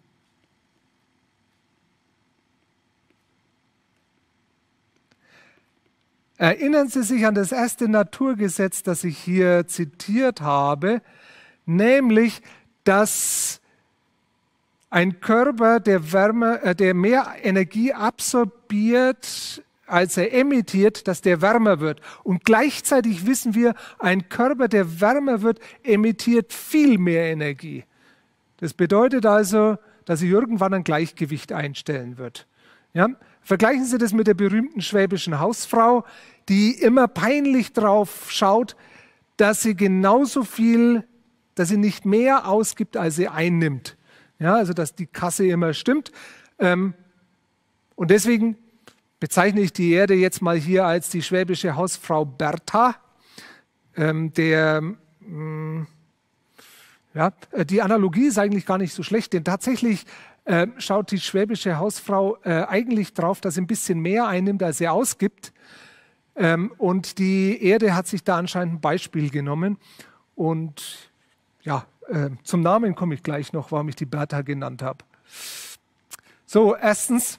Erinnern Sie sich an das erste Naturgesetz, das ich hier zitiert habe, nämlich, dass ein Körper, der, Wärme, äh, der mehr Energie absorbiert, als er emittiert, dass der wärmer wird. Und gleichzeitig wissen wir, ein Körper, der wärmer wird, emittiert viel mehr Energie. Das bedeutet also, dass sich irgendwann ein Gleichgewicht einstellen wird. Ja? Vergleichen Sie das mit der berühmten schwäbischen Hausfrau, die immer peinlich drauf schaut, dass sie genauso viel, dass sie nicht mehr ausgibt, als sie einnimmt. Ja, also dass die Kasse immer stimmt. Ähm, und deswegen bezeichne ich die Erde jetzt mal hier als die schwäbische Hausfrau Bertha. Ähm, der, mh, ja, die Analogie ist eigentlich gar nicht so schlecht, denn tatsächlich äh, schaut die schwäbische Hausfrau äh, eigentlich drauf, dass sie ein bisschen mehr einnimmt, als sie ausgibt. Ähm, und die Erde hat sich da anscheinend ein Beispiel genommen. Und ja, äh, zum Namen komme ich gleich noch, warum ich die Bertha genannt habe. So, erstens,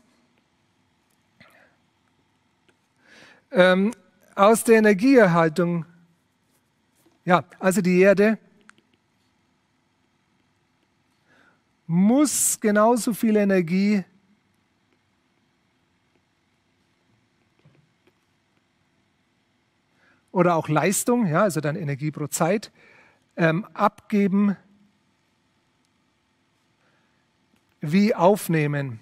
ähm, aus der Energieerhaltung, ja, also die Erde muss genauso viel Energie oder auch Leistung, ja, also dann Energie pro Zeit, ähm, abgeben wie aufnehmen,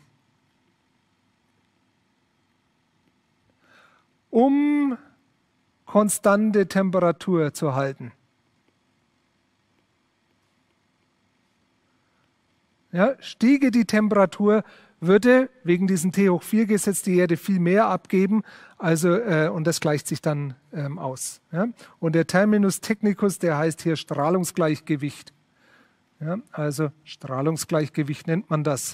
um konstante Temperatur zu halten. Ja, stiege die Temperatur, würde wegen diesem T hoch vier Gesetz die Erde viel mehr abgeben, also, äh, und das gleicht sich dann ähm, aus. Ja? Und der Terminus technicus, der heißt hier Strahlungsgleichgewicht. Ja? Also Strahlungsgleichgewicht nennt man das.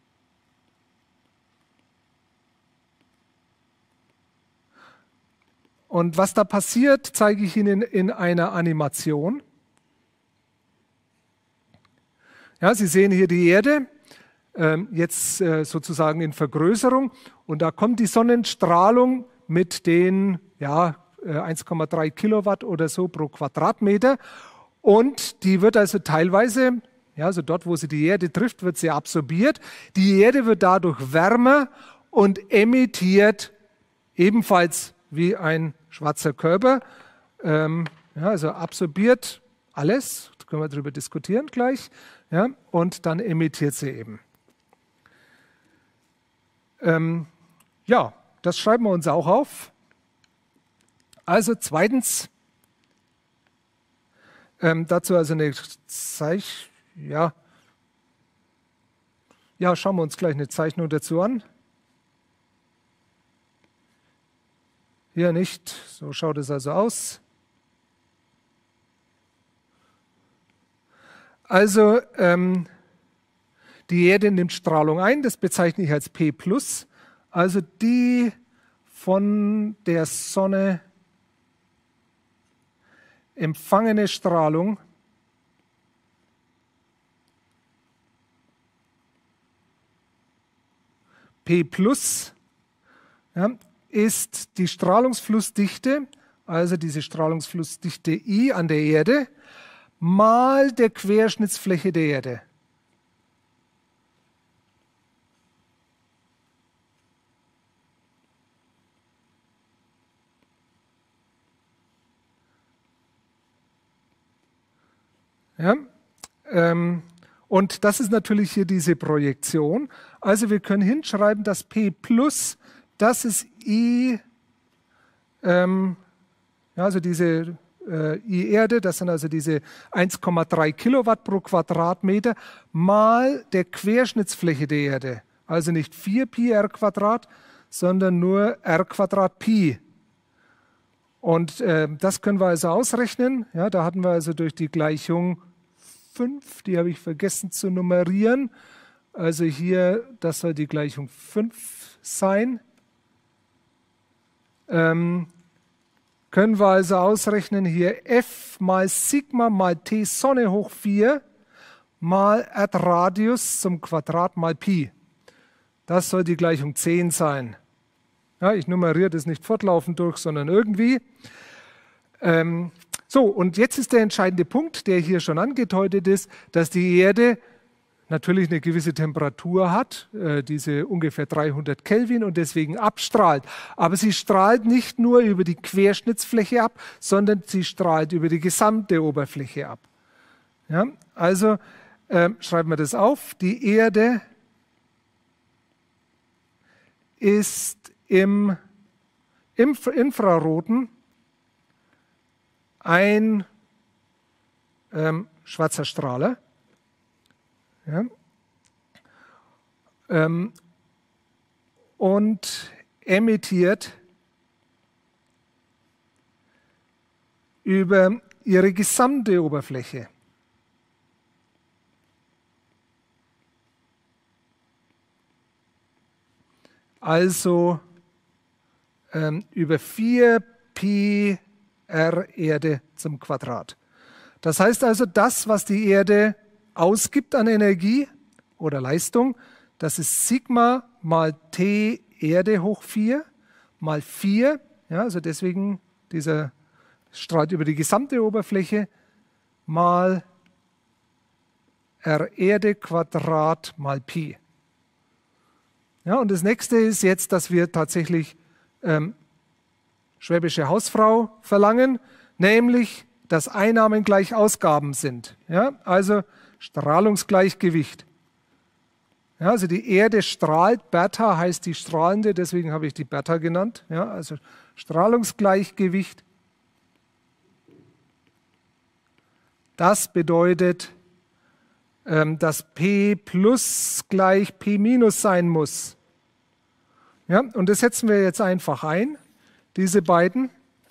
Und was da passiert, zeige ich Ihnen in einer Animation. Ja, Sie sehen hier die Erde, ähm, jetzt äh, sozusagen in Vergrößerung. Und da kommt die Sonnenstrahlung mit den ja, äh, eins Komma drei Kilowatt oder so pro Quadratmeter. Und die wird also teilweise, ja, also dort, wo sie die Erde trifft, wird sie absorbiert. Die Erde wird dadurch wärmer und emittiert ebenfalls wie ein schwarzer Körper. Ähm, ja, also absorbiert alles, da können wir darüber diskutieren gleich. Ja, und dann emittiert sie eben. Ähm, ja, das schreiben wir uns auch auf. Also zweitens, ähm, dazu also eine Zeichnung, ja, ja, schauen wir uns gleich eine Zeichnung dazu an. Hier nicht, so schaut es also aus. Also ähm, die Erde nimmt Strahlung ein, das bezeichne ich als P plus, also die von der Sonne empfangene Strahlung P plus ja, ist die Strahlungsflussdichte, also diese Strahlungsflussdichte I an der Erde, mal der Querschnittsfläche der Erde. Ja? Ähm, und das ist natürlich hier diese Projektion. Also wir können hinschreiben, dass P plus, das ist I, ähm, ja, also diese äh, I Erde, das sind also diese eins Komma drei Kilowatt pro Quadratmeter, mal der Querschnittsfläche der Erde. Also nicht vier Pi r Quadrat, sondern nur r Quadrat Pi. Und äh, das können wir also ausrechnen. Ja, da hatten wir also durch die Gleichung fünf, die habe ich vergessen zu nummerieren. Also hier, das soll die Gleichung fünf sein. Ähm, können wir also ausrechnen hier F mal Sigma mal T Sonne hoch vier mal Erdradius zum Quadrat mal Pi. Das soll die Gleichung zehn sein. Ja, ich nummeriere das nicht fortlaufend durch, sondern irgendwie. Ähm, so, und jetzt ist der entscheidende Punkt, der hier schon angedeutet ist, dass die Erde natürlich eine gewisse Temperatur hat, äh, diese ungefähr dreihundert Kelvin und deswegen abstrahlt. Aber sie strahlt nicht nur über die Querschnittsfläche ab, sondern sie strahlt über die gesamte Oberfläche ab. Ja, also äh, schreiben wir das auf. Die Erde ist im Infra Infraroten ein ähm, schwarzer Strahler. Ja. Ähm, und emittiert über ihre gesamte Oberfläche. Also ähm, über vier Pi r Erde zum Quadrat. Das heißt also, das, was die Erde ausgibt an Energie oder Leistung, das ist Sigma mal T Erde hoch vier mal vier, ja, also deswegen dieser strahlt über die gesamte Oberfläche, mal r Erde Quadrat mal Pi. Ja, und das nächste ist jetzt, dass wir tatsächlich ähm, schwäbische Hausfrau verlangen, nämlich, dass Einnahmen gleich Ausgaben sind. Ja, also Strahlungsgleichgewicht. Ja, also die Erde strahlt, Bertha heißt die strahlende, deswegen habe ich die Bertha genannt. Ja, also Strahlungsgleichgewicht. Das bedeutet, ähm, dass P plus gleich P minus sein muss. Ja, und das setzen wir jetzt einfach ein, diese beiden.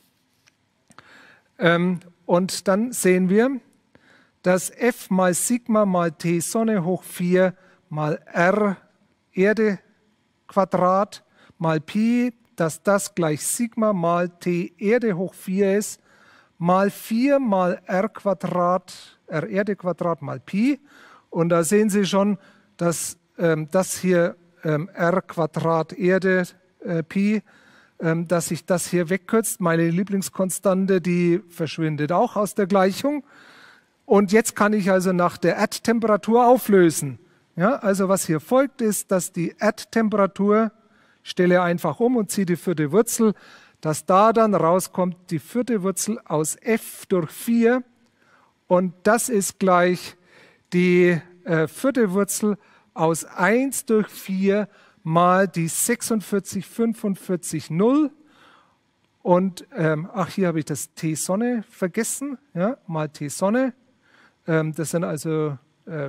Ähm, und dann sehen wir, dass F mal Sigma mal T Sonne hoch vier mal R Erde Quadrat mal Pi, dass das gleich Sigma mal T Erde hoch vier ist, mal vier mal R Quadrat, R Erde Quadrat mal Pi. Und da sehen Sie schon, dass ähm, das hier ähm, R Quadrat Erde äh, Pi, ähm, dass sich das hier wegkürzt. Meine Lieblingskonstante, die verschwindet auch aus der Gleichung. Und jetzt kann ich also nach der Erdtemperatur auflösen. Ja, also was hier folgt ist, dass die Erdtemperatur, ich stelle einfach um und ziehe die vierte Wurzel, dass da dann rauskommt die vierte Wurzel aus F durch vier und das ist gleich die äh, vierte Wurzel aus eins durch vier mal die sechsundvierzig, fünfundvierzig, null. Und, ähm, ach, hier habe ich das T Sonne vergessen, ja, mal T Sonne. Ähm, das sind also äh,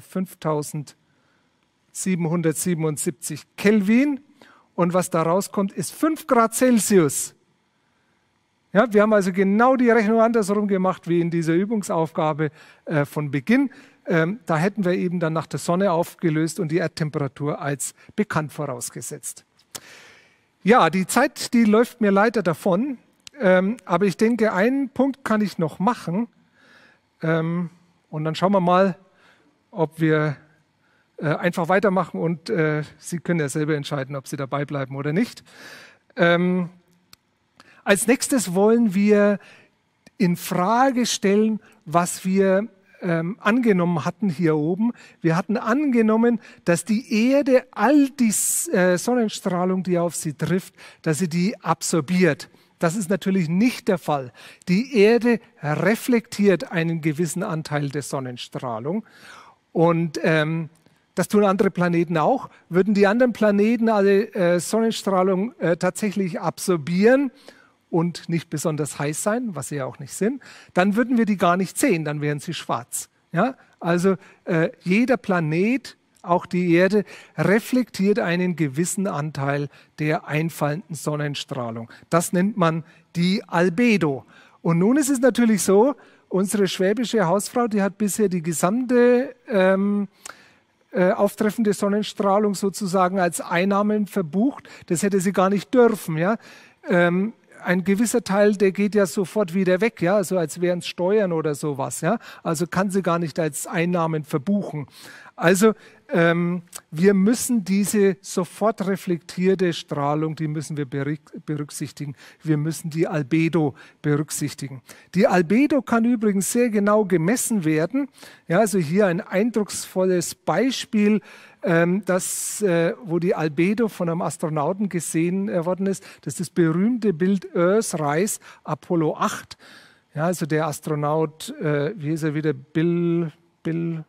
fünftausendsiebenhundertsiebenundsiebzig Kelvin. Und was da rauskommt, ist fünf Grad Celsius. Ja, wir haben also genau die Rechnung andersrum gemacht wie in dieser Übungsaufgabe äh, von Beginn. Ähm, da hätten wir eben dann nach der Sonne aufgelöst und die Erdtemperatur als bekannt vorausgesetzt. Ja, die Zeit, die läuft mir leider davon. Ähm, aber ich denke, einen Punkt kann ich noch machen. Ähm, und dann schauen wir mal, ob wir äh, einfach weitermachen und äh, Sie können ja selber entscheiden, ob Sie dabei bleiben oder nicht. Ähm, als nächstes wollen wir in Frage stellen, was wir ähm, angenommen hatten hier oben. Wir hatten angenommen, dass die Erde all die äh, Sonnenstrahlung, die auf sie trifft, dass sie die absorbiert. Das ist natürlich nicht der Fall. Die Erde reflektiert einen gewissen Anteil der Sonnenstrahlung und ähm, das tun andere Planeten auch. Würden die anderen Planeten alle äh, Sonnenstrahlung äh, tatsächlich absorbieren und nicht besonders heiß sein, was sie ja auch nicht sind, dann würden wir die gar nicht sehen, dann wären sie schwarz. Ja? Also äh, jeder Planet, auch die Erde, reflektiert einen gewissen Anteil der einfallenden Sonnenstrahlung. Das nennt man die Albedo. Und nun ist es natürlich so, unsere schwäbische Hausfrau, die hat bisher die gesamte ähm, äh, auftreffende Sonnenstrahlung sozusagen als Einnahmen verbucht. Das hätte sie gar nicht dürfen. Ja? Ähm, ein gewisser Teil, der geht ja sofort wieder weg, ja, also als wären es Steuern oder sowas, ja, also kann sie gar nicht als Einnahmen verbuchen. Also ähm, wir müssen diese sofort reflektierte Strahlung, die müssen wir berücksichtigen. Wir müssen die Albedo berücksichtigen. Die Albedo kann übrigens sehr genau gemessen werden. Ja, also hier ein eindrucksvolles Beispiel, ähm, das, äh, wo die Albedo von einem Astronauten gesehen äh, worden ist. Das ist das berühmte Bild Earthrise, Apollo acht. Ja, also der Astronaut, äh, wie ist er wieder, Bill, Bill,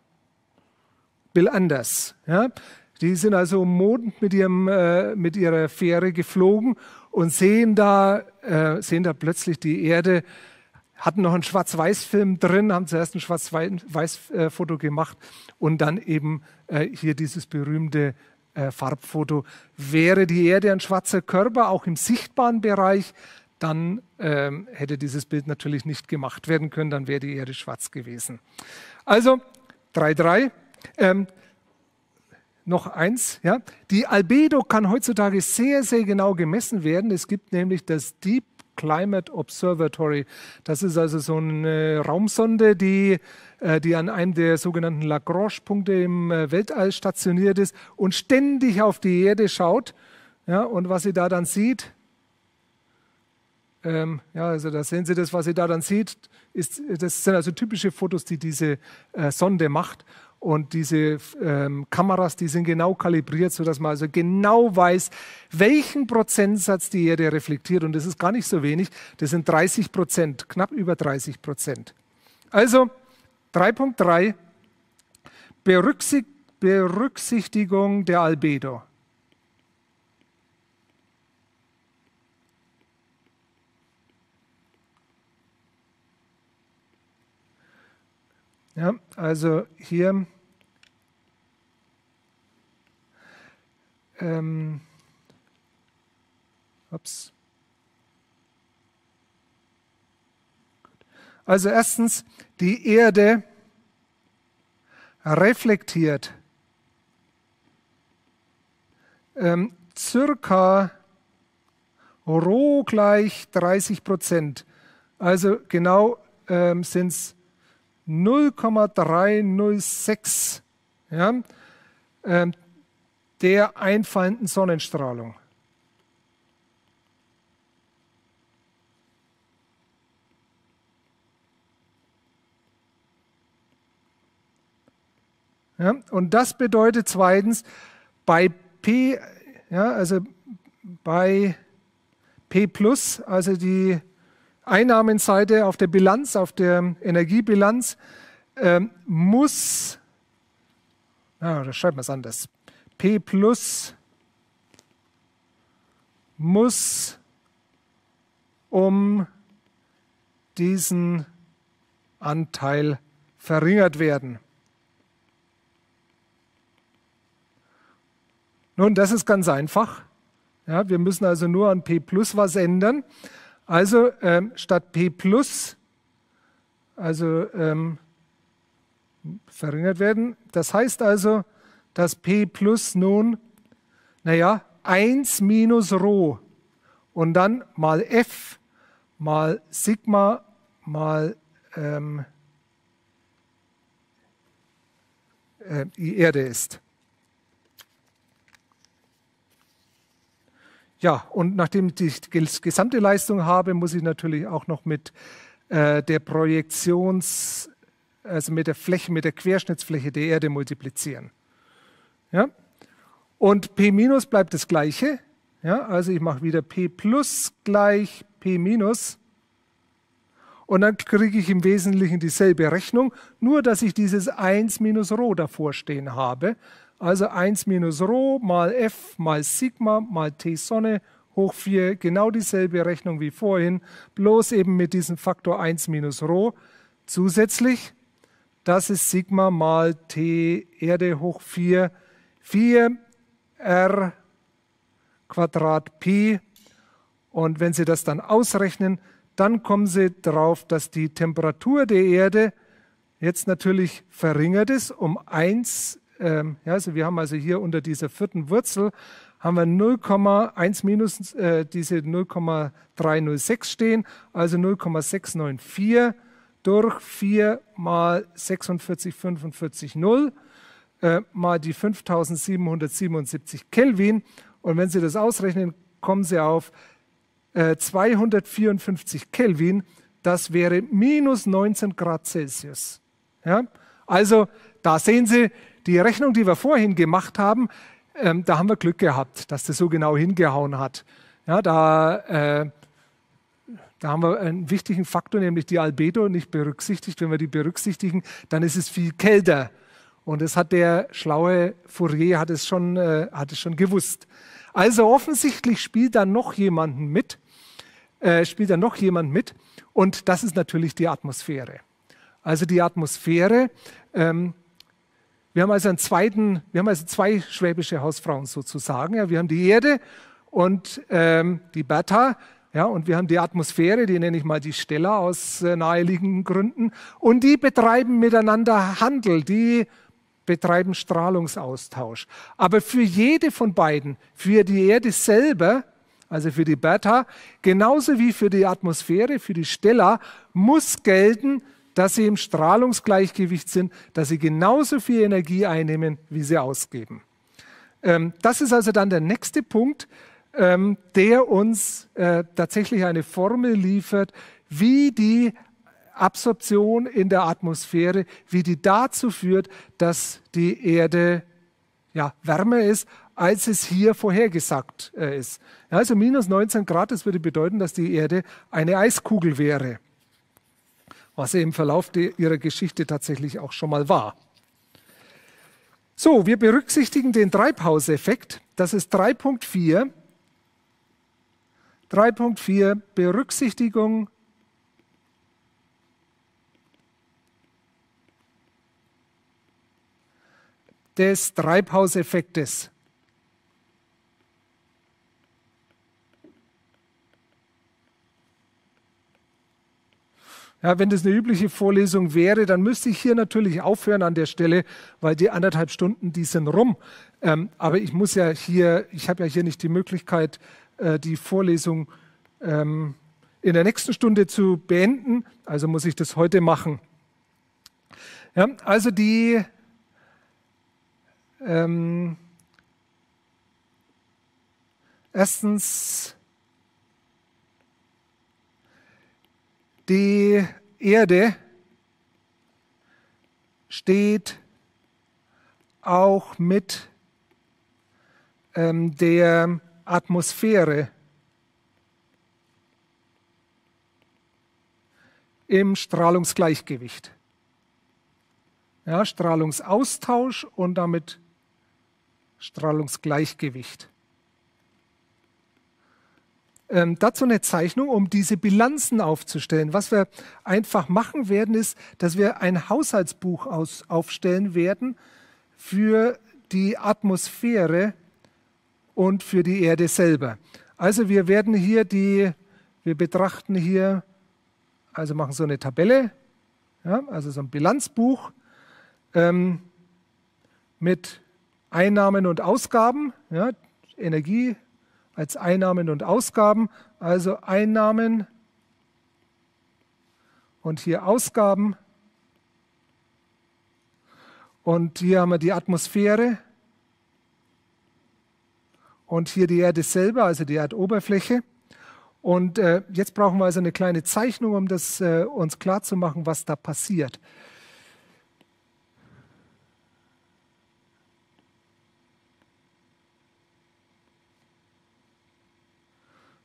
Bill Anders. Ja? Die sind also um Mond mit, ihrem, äh, mit ihrer Fähre geflogen und sehen da, äh, sehen da plötzlich die Erde, hatten noch einen Schwarz-Weiß-Film drin, haben zuerst ein Schwarz-Weiß-Foto gemacht und dann eben äh, hier dieses berühmte äh, Farbfoto. Wäre die Erde ein schwarzer Körper, auch im sichtbaren Bereich, dann ähm, hätte dieses Bild natürlich nicht gemacht werden können, dann wäre die Erde schwarz gewesen. Also drei drei. Ähm, noch eins, ja. Die Albedo kann heutzutage sehr, sehr genau gemessen werden. Es gibt nämlich das Deep Climate Observatory. Das ist also so eine Raumsonde, die, äh, die an einem der sogenannten Lagrange-Punkte im äh, Weltall stationiert ist und ständig auf die Erde schaut. Ja, und was sie da dann sieht, ähm, ja, also da sehen Sie das, was sie da dann sieht, ist, das sind also typische Fotos, die diese äh, Sonde macht. Und diese ähm, Kameras, die sind genau kalibriert, sodass man also genau weiß, welchen Prozentsatz die Erde reflektiert. Und das ist gar nicht so wenig, das sind dreißig Prozent, knapp über dreißig Prozent. Also drei Punkt drei, Berücksicht Berücksichtigung der Albedo. Ja, also hier ähm, ups. Also erstens, die Erde reflektiert ähm, circa Rho gleich dreißig Prozent. Also genau ähm, sind es null Komma dreihundertsechs, ja, ähm, der einfallenden Sonnenstrahlung. Ja, und das bedeutet zweitens, bei P, ja, also bei P plus, also die Einnahmenseite auf der Bilanz, auf der Energiebilanz, ähm, muss, ja, da schreiben wir es anders, P plus muss um diesen Anteil verringert werden. Nun, das ist ganz einfach. Ja, wir müssen also nur an P plus was ändern. Also ähm, statt P plus, also ähm, verringert werden. Das heißt also, dass P plus nun, naja, eins minus Rho und dann mal F mal Sigma mal ähm, äh, die Erde ist. Ja, und nachdem ich die gesamte Leistung habe, muss ich natürlich auch noch mit äh, der Projektions, also mit der Fläche, mit der Querschnittsfläche der Erde multiplizieren. Ja? Und P minus bleibt das Gleiche. Ja? Also ich mache wieder P plus gleich P minus. Und dann kriege ich im Wesentlichen dieselbe Rechnung, nur dass ich dieses eins minus Rho davor stehen habe. Also eins minus Rho mal F mal Sigma mal T Sonne hoch vier, genau dieselbe Rechnung wie vorhin, bloß eben mit diesem Faktor eins minus Rho. Zusätzlich, das ist Sigma mal T Erde hoch vier, vier R Quadrat P. Und wenn Sie das dann ausrechnen, dann kommen Sie darauf, dass die Temperatur der Erde jetzt natürlich verringert ist um eins. Ähm, ja, also wir haben also hier unter dieser vierten Wurzel haben wir null Komma eins minus äh, diese null Komma dreihundertsechs stehen, also null Komma sechshundertvierundneunzig durch vier mal sechsundvierzig Komma fünfundvierzig null äh, mal die fünftausendsiebenhundertsiebenundsiebzig Kelvin. Und wenn Sie das ausrechnen, kommen Sie auf äh, zweihundertvierundfünfzig Kelvin. Das wäre minus neunzehn Grad Celsius. Ja? Also da sehen Sie, die Rechnung, die wir vorhin gemacht haben, ähm, da haben wir Glück gehabt, dass das so genau hingehauen hat. Ja, da, äh, da haben wir einen wichtigen Faktor, nämlich die Albedo, nicht berücksichtigt. Wenn wir die berücksichtigen, dann ist es viel kälter. Und das hat der schlaue Fourier hat es schon, äh, hat es schon gewusst. Also offensichtlich spielt da noch jemanden mit, äh, spielt da noch jemand mit. Und das ist natürlich die Atmosphäre. Also die Atmosphäre. Ähm, Wir haben also einen zweiten, wir haben also zwei schwäbische Hausfrauen sozusagen. Ja, wir haben die Erde und ähm, die Bertha, ja, und wir haben die Atmosphäre, die nenne ich mal die Stella aus äh, naheliegenden Gründen. Und die betreiben miteinander Handel, die betreiben Strahlungsaustausch. Aber für jede von beiden, für die Erde selber, also für die Bertha, genauso wie für die Atmosphäre, für die Stella, muss gelten, dass sie im Strahlungsgleichgewicht sind, dass sie genauso viel Energie einnehmen, wie sie ausgeben. Ähm, das ist also dann der nächste Punkt, ähm, der uns äh, tatsächlich eine Formel liefert, wie die Absorption in der Atmosphäre, wie die dazu führt, dass die Erde ja, wärmer ist, als es hier vorhergesagt äh, ist. Ja, also minus neunzehn Grad, das würde bedeuten, dass die Erde eine Eiskugel wäre, was er im Verlauf ihrer Geschichte tatsächlich auch schon mal war. So, wir berücksichtigen den Treibhauseffekt. Das ist drei Punkt vier. drei Punkt vier, Berücksichtigung des Treibhauseffektes. Ja, wenn das eine übliche Vorlesung wäre, dann müsste ich hier natürlich aufhören an der Stelle, weil die anderthalb Stunden, die sind rum. Ähm, aber ich muss ja hier, ich habe ja hier nicht die Möglichkeit, äh, die Vorlesung ähm, in der nächsten Stunde zu beenden. Also muss ich das heute machen. Ja, also die ähm, erstens die Erde steht auch mit ähm, der Atmosphäre im Strahlungsgleichgewicht. Ja, Strahlungsaustausch und damit Strahlungsgleichgewicht. Ähm, dazu eine Zeichnung, um diese Bilanzen aufzustellen. Was wir einfach machen werden, ist, dass wir ein Haushaltsbuch aus, aufstellen werden für die Atmosphäre und für die Erde selber. Also wir werden hier die, wir betrachten hier, also machen so eine Tabelle, ja, also so ein Bilanzbuch ähm, mit Einnahmen und Ausgaben, ja, Energie als Einnahmen und Ausgaben, also Einnahmen und hier Ausgaben. Und hier haben wir die Atmosphäre und hier die Erde selber, also die Erdoberfläche. Und äh, jetzt brauchen wir also eine kleine Zeichnung, um das äh, uns klarzumachen, was da passiert.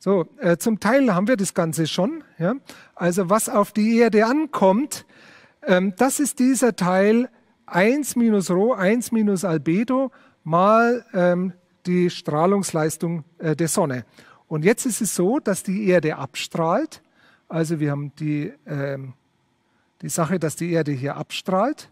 So, äh, zum Teil haben wir das Ganze schon. Ja? Also was auf die Erde ankommt, ähm, das ist dieser Teil eins minus Rho, eins minus Albedo mal ähm, die Strahlungsleistung äh, der Sonne. Und jetzt ist es so, dass die Erde abstrahlt. Also wir haben die, ähm, die Sache, dass die Erde hier abstrahlt.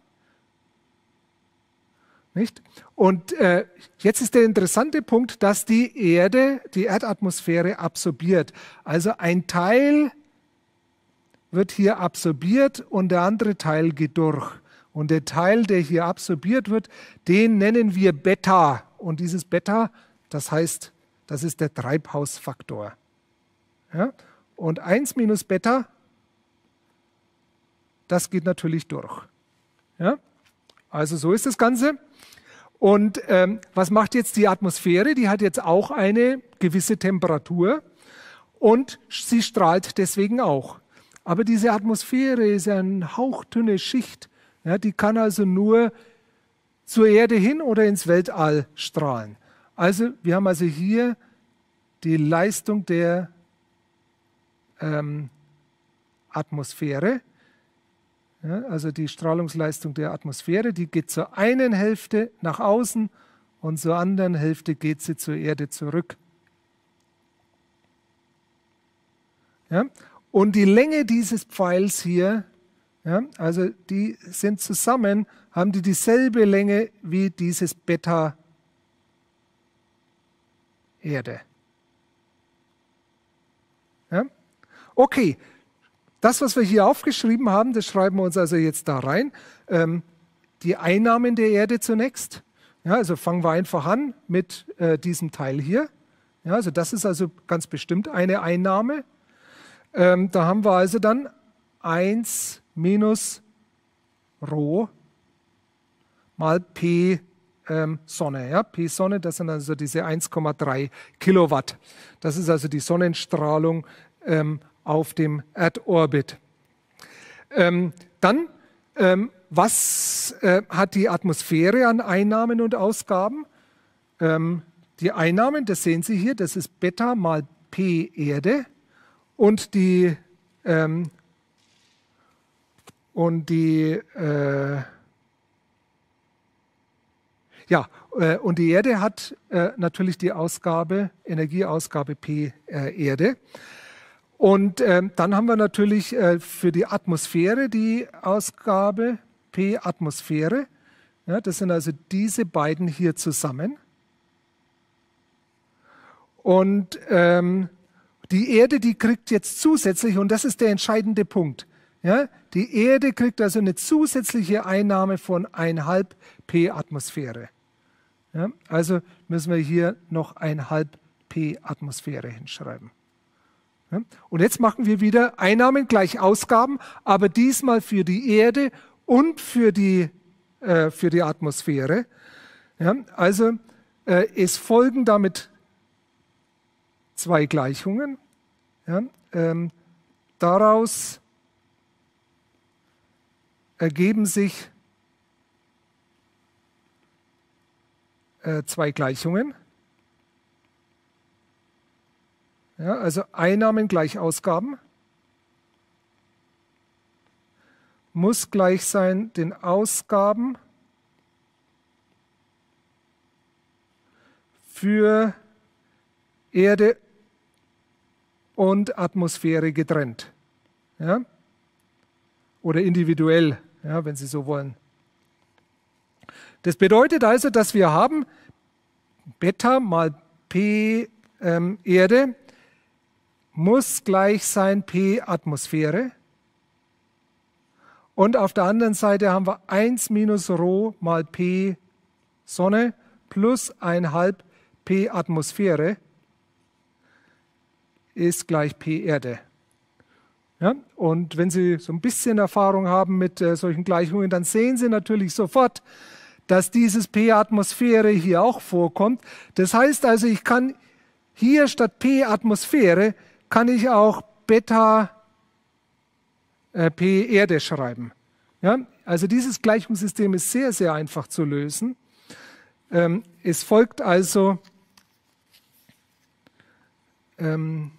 Nicht? Und äh, jetzt ist der interessante Punkt, dass die Erde die Erdatmosphäre absorbiert. Also ein Teil wird hier absorbiert und der andere Teil geht durch. Und der Teil, der hier absorbiert wird, den nennen wir Beta. Und dieses Beta, das heißt, das ist der Treibhausfaktor. Ja? Und eins minus Beta, das geht natürlich durch. Ja? Also so ist das Ganze. Und ähm, was macht jetzt die Atmosphäre? Die hat jetzt auch eine gewisse Temperatur und sie strahlt deswegen auch. Aber diese Atmosphäre ist eine hauchdünne Schicht. Ja, die kann also nur zur Erde hin oder ins Weltall strahlen. Also wir haben also hier die Leistung der ähm, Atmosphäre. Ja, also die Strahlungsleistung der Atmosphäre, die geht zur einen Hälfte nach außen und zur anderen Hälfte geht sie zur Erde zurück. Ja, und die Länge dieses Pfeils hier, ja, also die sind zusammen, haben die dieselbe Länge wie dieses Beta Erde. Ja? Okay. Das, was wir hier aufgeschrieben haben, das schreiben wir uns also jetzt da rein. Ähm, die Einnahmen der Erde zunächst. Ja, also fangen wir einfach an mit äh, diesem Teil hier. Ja, also das ist also ganz bestimmt eine Einnahme. Ähm, da haben wir also dann eins minus Rho mal P ähm, Sonne. Ja, P Sonne, das sind also diese eins Komma drei Kilowatt. Das ist also die Sonnenstrahlung ähm, auf dem Erdorbit. Ähm, dann, ähm, was äh, hat die Atmosphäre an Einnahmen und Ausgaben? Ähm, die Einnahmen, das sehen Sie hier, das ist Beta mal P Erde und die, ähm, und die, äh, ja, äh, und die Erde hat äh, natürlich die Ausgabe, Energieausgabe P äh, Erde. Und äh, dann haben wir natürlich äh, für die Atmosphäre die Ausgabe P Atmosphäre. Ja, das sind also diese beiden hier zusammen. Und ähm, die Erde, die kriegt jetzt zusätzlich, und das ist der entscheidende Punkt, ja, die Erde kriegt also eine zusätzliche Einnahme von eins Komma fünf P Atmosphäre. Ja, also müssen wir hier noch eins Komma fünf P Atmosphäre hinschreiben. Und jetzt machen wir wieder Einnahmen gleich Ausgaben, aber diesmal für die Erde und für die, äh, für die Atmosphäre. Ja, also äh, es folgen damit zwei Gleichungen. Ja, ähm, daraus ergeben sich äh, zwei Gleichungen. Ja, also Einnahmen gleich Ausgaben muss gleich sein den Ausgaben für Erde und Atmosphäre getrennt. Ja? Oder individuell, ja, wenn Sie so wollen. Das bedeutet also, dass wir haben Beta mal P ähm, Erde muss gleich sein P Atmosphäre. Und auf der anderen Seite haben wir eins minus Rho mal P Sonne plus eins Komma fünf P Atmosphäre ist gleich P Erde. Ja? Und wenn Sie so ein bisschen Erfahrung haben mit äh, solchen Gleichungen, dann sehen Sie natürlich sofort, dass dieses P Atmosphäre hier auch vorkommt. Das heißt also, ich kann hier statt P Atmosphäre kann ich auch Beta äh, P Erde schreiben. Ja? Also dieses Gleichungssystem ist sehr, sehr einfach zu lösen. Ähm, es folgt also ähm,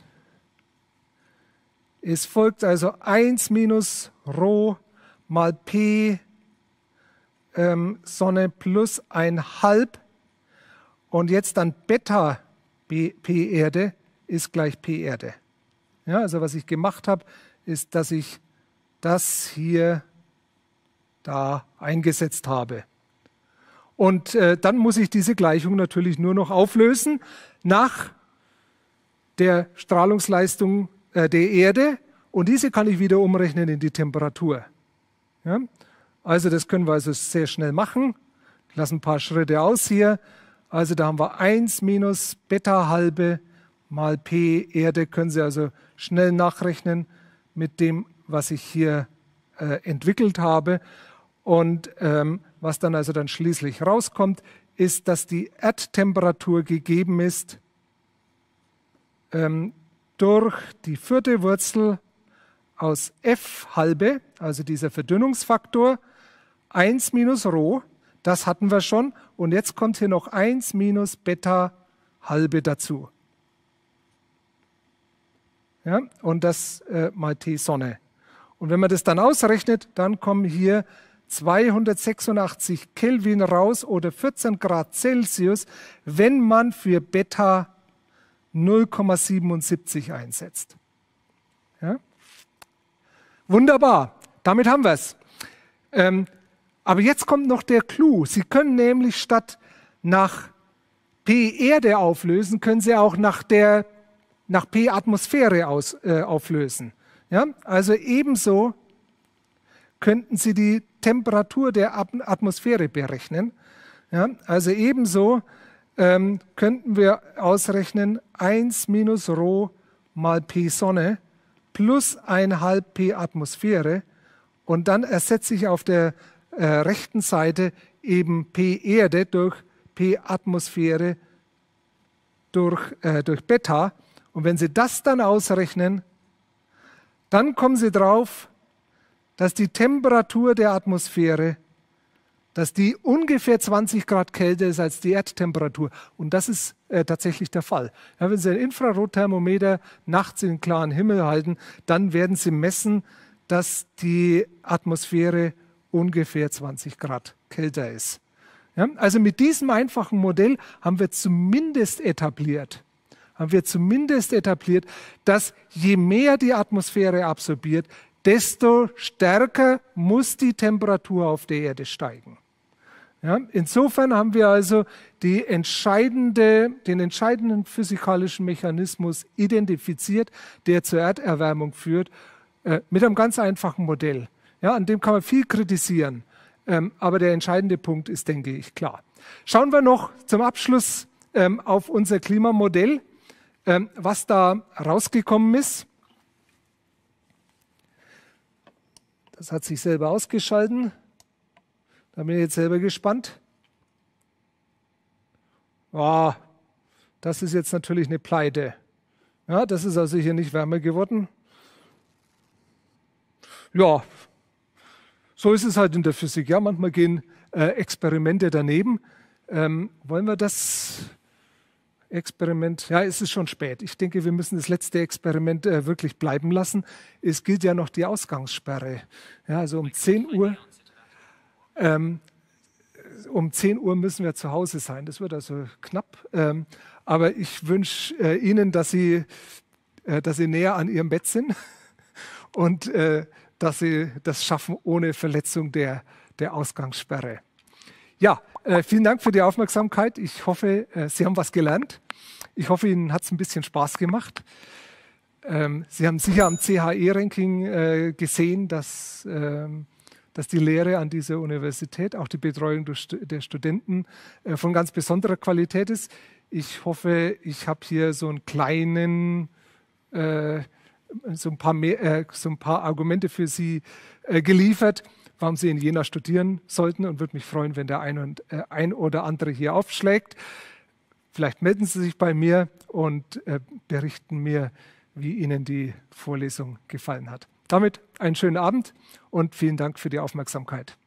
es folgt also eins minus Rho mal P ähm, Sonne plus ein halb und jetzt dann Beta P Erde ist gleich P Erde. Ja, also was ich gemacht habe, ist, dass ich das hier da eingesetzt habe. Und äh, dann muss ich diese Gleichung natürlich nur noch auflösen nach der Strahlungsleistung äh, der Erde und diese kann ich wieder umrechnen in die Temperatur. Ja? Also das können wir also sehr schnell machen. Ich lasse ein paar Schritte aus hier. Also da haben wir eins minus Beta halbe mal P Erde, können Sie also schnell nachrechnen mit dem, was ich hier äh, entwickelt habe. Und ähm, was dann also dann schließlich rauskommt, ist, dass die Erdtemperatur gegeben ist ähm, durch die vierte Wurzel aus F halbe, also dieser Verdünnungsfaktor, eins minus Rho, das hatten wir schon. Und jetzt kommt hier noch eins minus Beta halbe dazu. Ja, und das äh, mal T Sonne. Und wenn man das dann ausrechnet, dann kommen hier zweihundertsechsundachtzig Kelvin raus oder vierzehn Grad Celsius, wenn man für Beta null Komma siebenundsiebzig einsetzt. Ja? Wunderbar, damit haben wir es. Ähm, aber jetzt kommt noch der Clou. Sie können nämlich statt nach P Erde auflösen, können Sie auch nach, der, nach P Atmosphäre aus, äh, auflösen. Ja? Also ebenso könnten Sie die Temperatur der Atmosphäre berechnen. Ja, also ebenso ähm, könnten wir ausrechnen eins minus Rho mal P Sonne plus ein halb P Atmosphäre und dann ersetze ich auf der äh, rechten Seite eben P Erde durch P Atmosphäre durch, äh, durch Beta. Und wenn Sie das dann ausrechnen, dann kommen Sie drauf, dass die Temperatur der Atmosphäre, dass die ungefähr zwanzig Grad kälter ist als die Erdtemperatur. Und das ist äh, tatsächlich der Fall. Ja, wenn Sie ein Infrarotthermometer nachts in den klaren Himmel halten, dann werden Sie messen, dass die Atmosphäre ungefähr zwanzig Grad kälter ist. Ja, also mit diesem einfachen Modell haben wir zumindest etabliert, haben wir zumindest etabliert, dass je mehr die Atmosphäre absorbiert, desto stärker muss die Temperatur auf der Erde steigen. Ja, insofern haben wir also die entscheidende, den entscheidenden physikalischen Mechanismus identifiziert, der zur Erderwärmung führt, äh, mit einem ganz einfachen Modell. Ja, an dem kann man viel kritisieren, ähm, aber der entscheidende Punkt ist, denke ich, klar. Schauen wir noch zum Abschluss ähm, auf unser Klimamodell, ähm, was da rausgekommen ist. Das hat sich selber ausgeschalten. Da bin ich jetzt selber gespannt. Oh, das ist jetzt natürlich eine Pleite. Ja, das ist also hier nicht wärmer geworden. Ja, so ist es halt in der Physik. Ja, manchmal gehen äh, Experimente daneben. Ähm, wollen wir das Experiment, ja, es ist schon spät. Ich denke, wir müssen das letzte Experiment äh, wirklich bleiben lassen. Es gilt ja noch die Ausgangssperre. Ja, also um zehn Uhr, ähm, um zehn Uhr müssen wir zu Hause sein. Das wird also knapp. Ähm, aber ich wünsche äh, Ihnen, dass Sie, äh, dass Sie näher an Ihrem Bett sind und äh, dass Sie das schaffen ohne Verletzung der, der Ausgangssperre. Ja, äh, vielen Dank für die Aufmerksamkeit. Ich hoffe, äh, Sie haben was gelernt. Ich hoffe, Ihnen hat es ein bisschen Spaß gemacht. Ähm, Sie haben sicher am C H E-Ranking äh, gesehen, dass, ähm, dass die Lehre an dieser Universität, auch die Betreuung durch, der Studenten, äh, von ganz besonderer Qualität ist. Ich hoffe, ich habe hier so einen kleinen, äh, so, ein paar mehr, äh, so ein paar Argumente für Sie äh, geliefert, warum Sie in Jena studieren sollten, und würde mich freuen, wenn der ein, und, äh, ein oder andere hier aufschlägt. Vielleicht melden Sie sich bei mir und äh, berichten mir, wie Ihnen die Vorlesung gefallen hat. Damit einen schönen Abend und vielen Dank für die Aufmerksamkeit.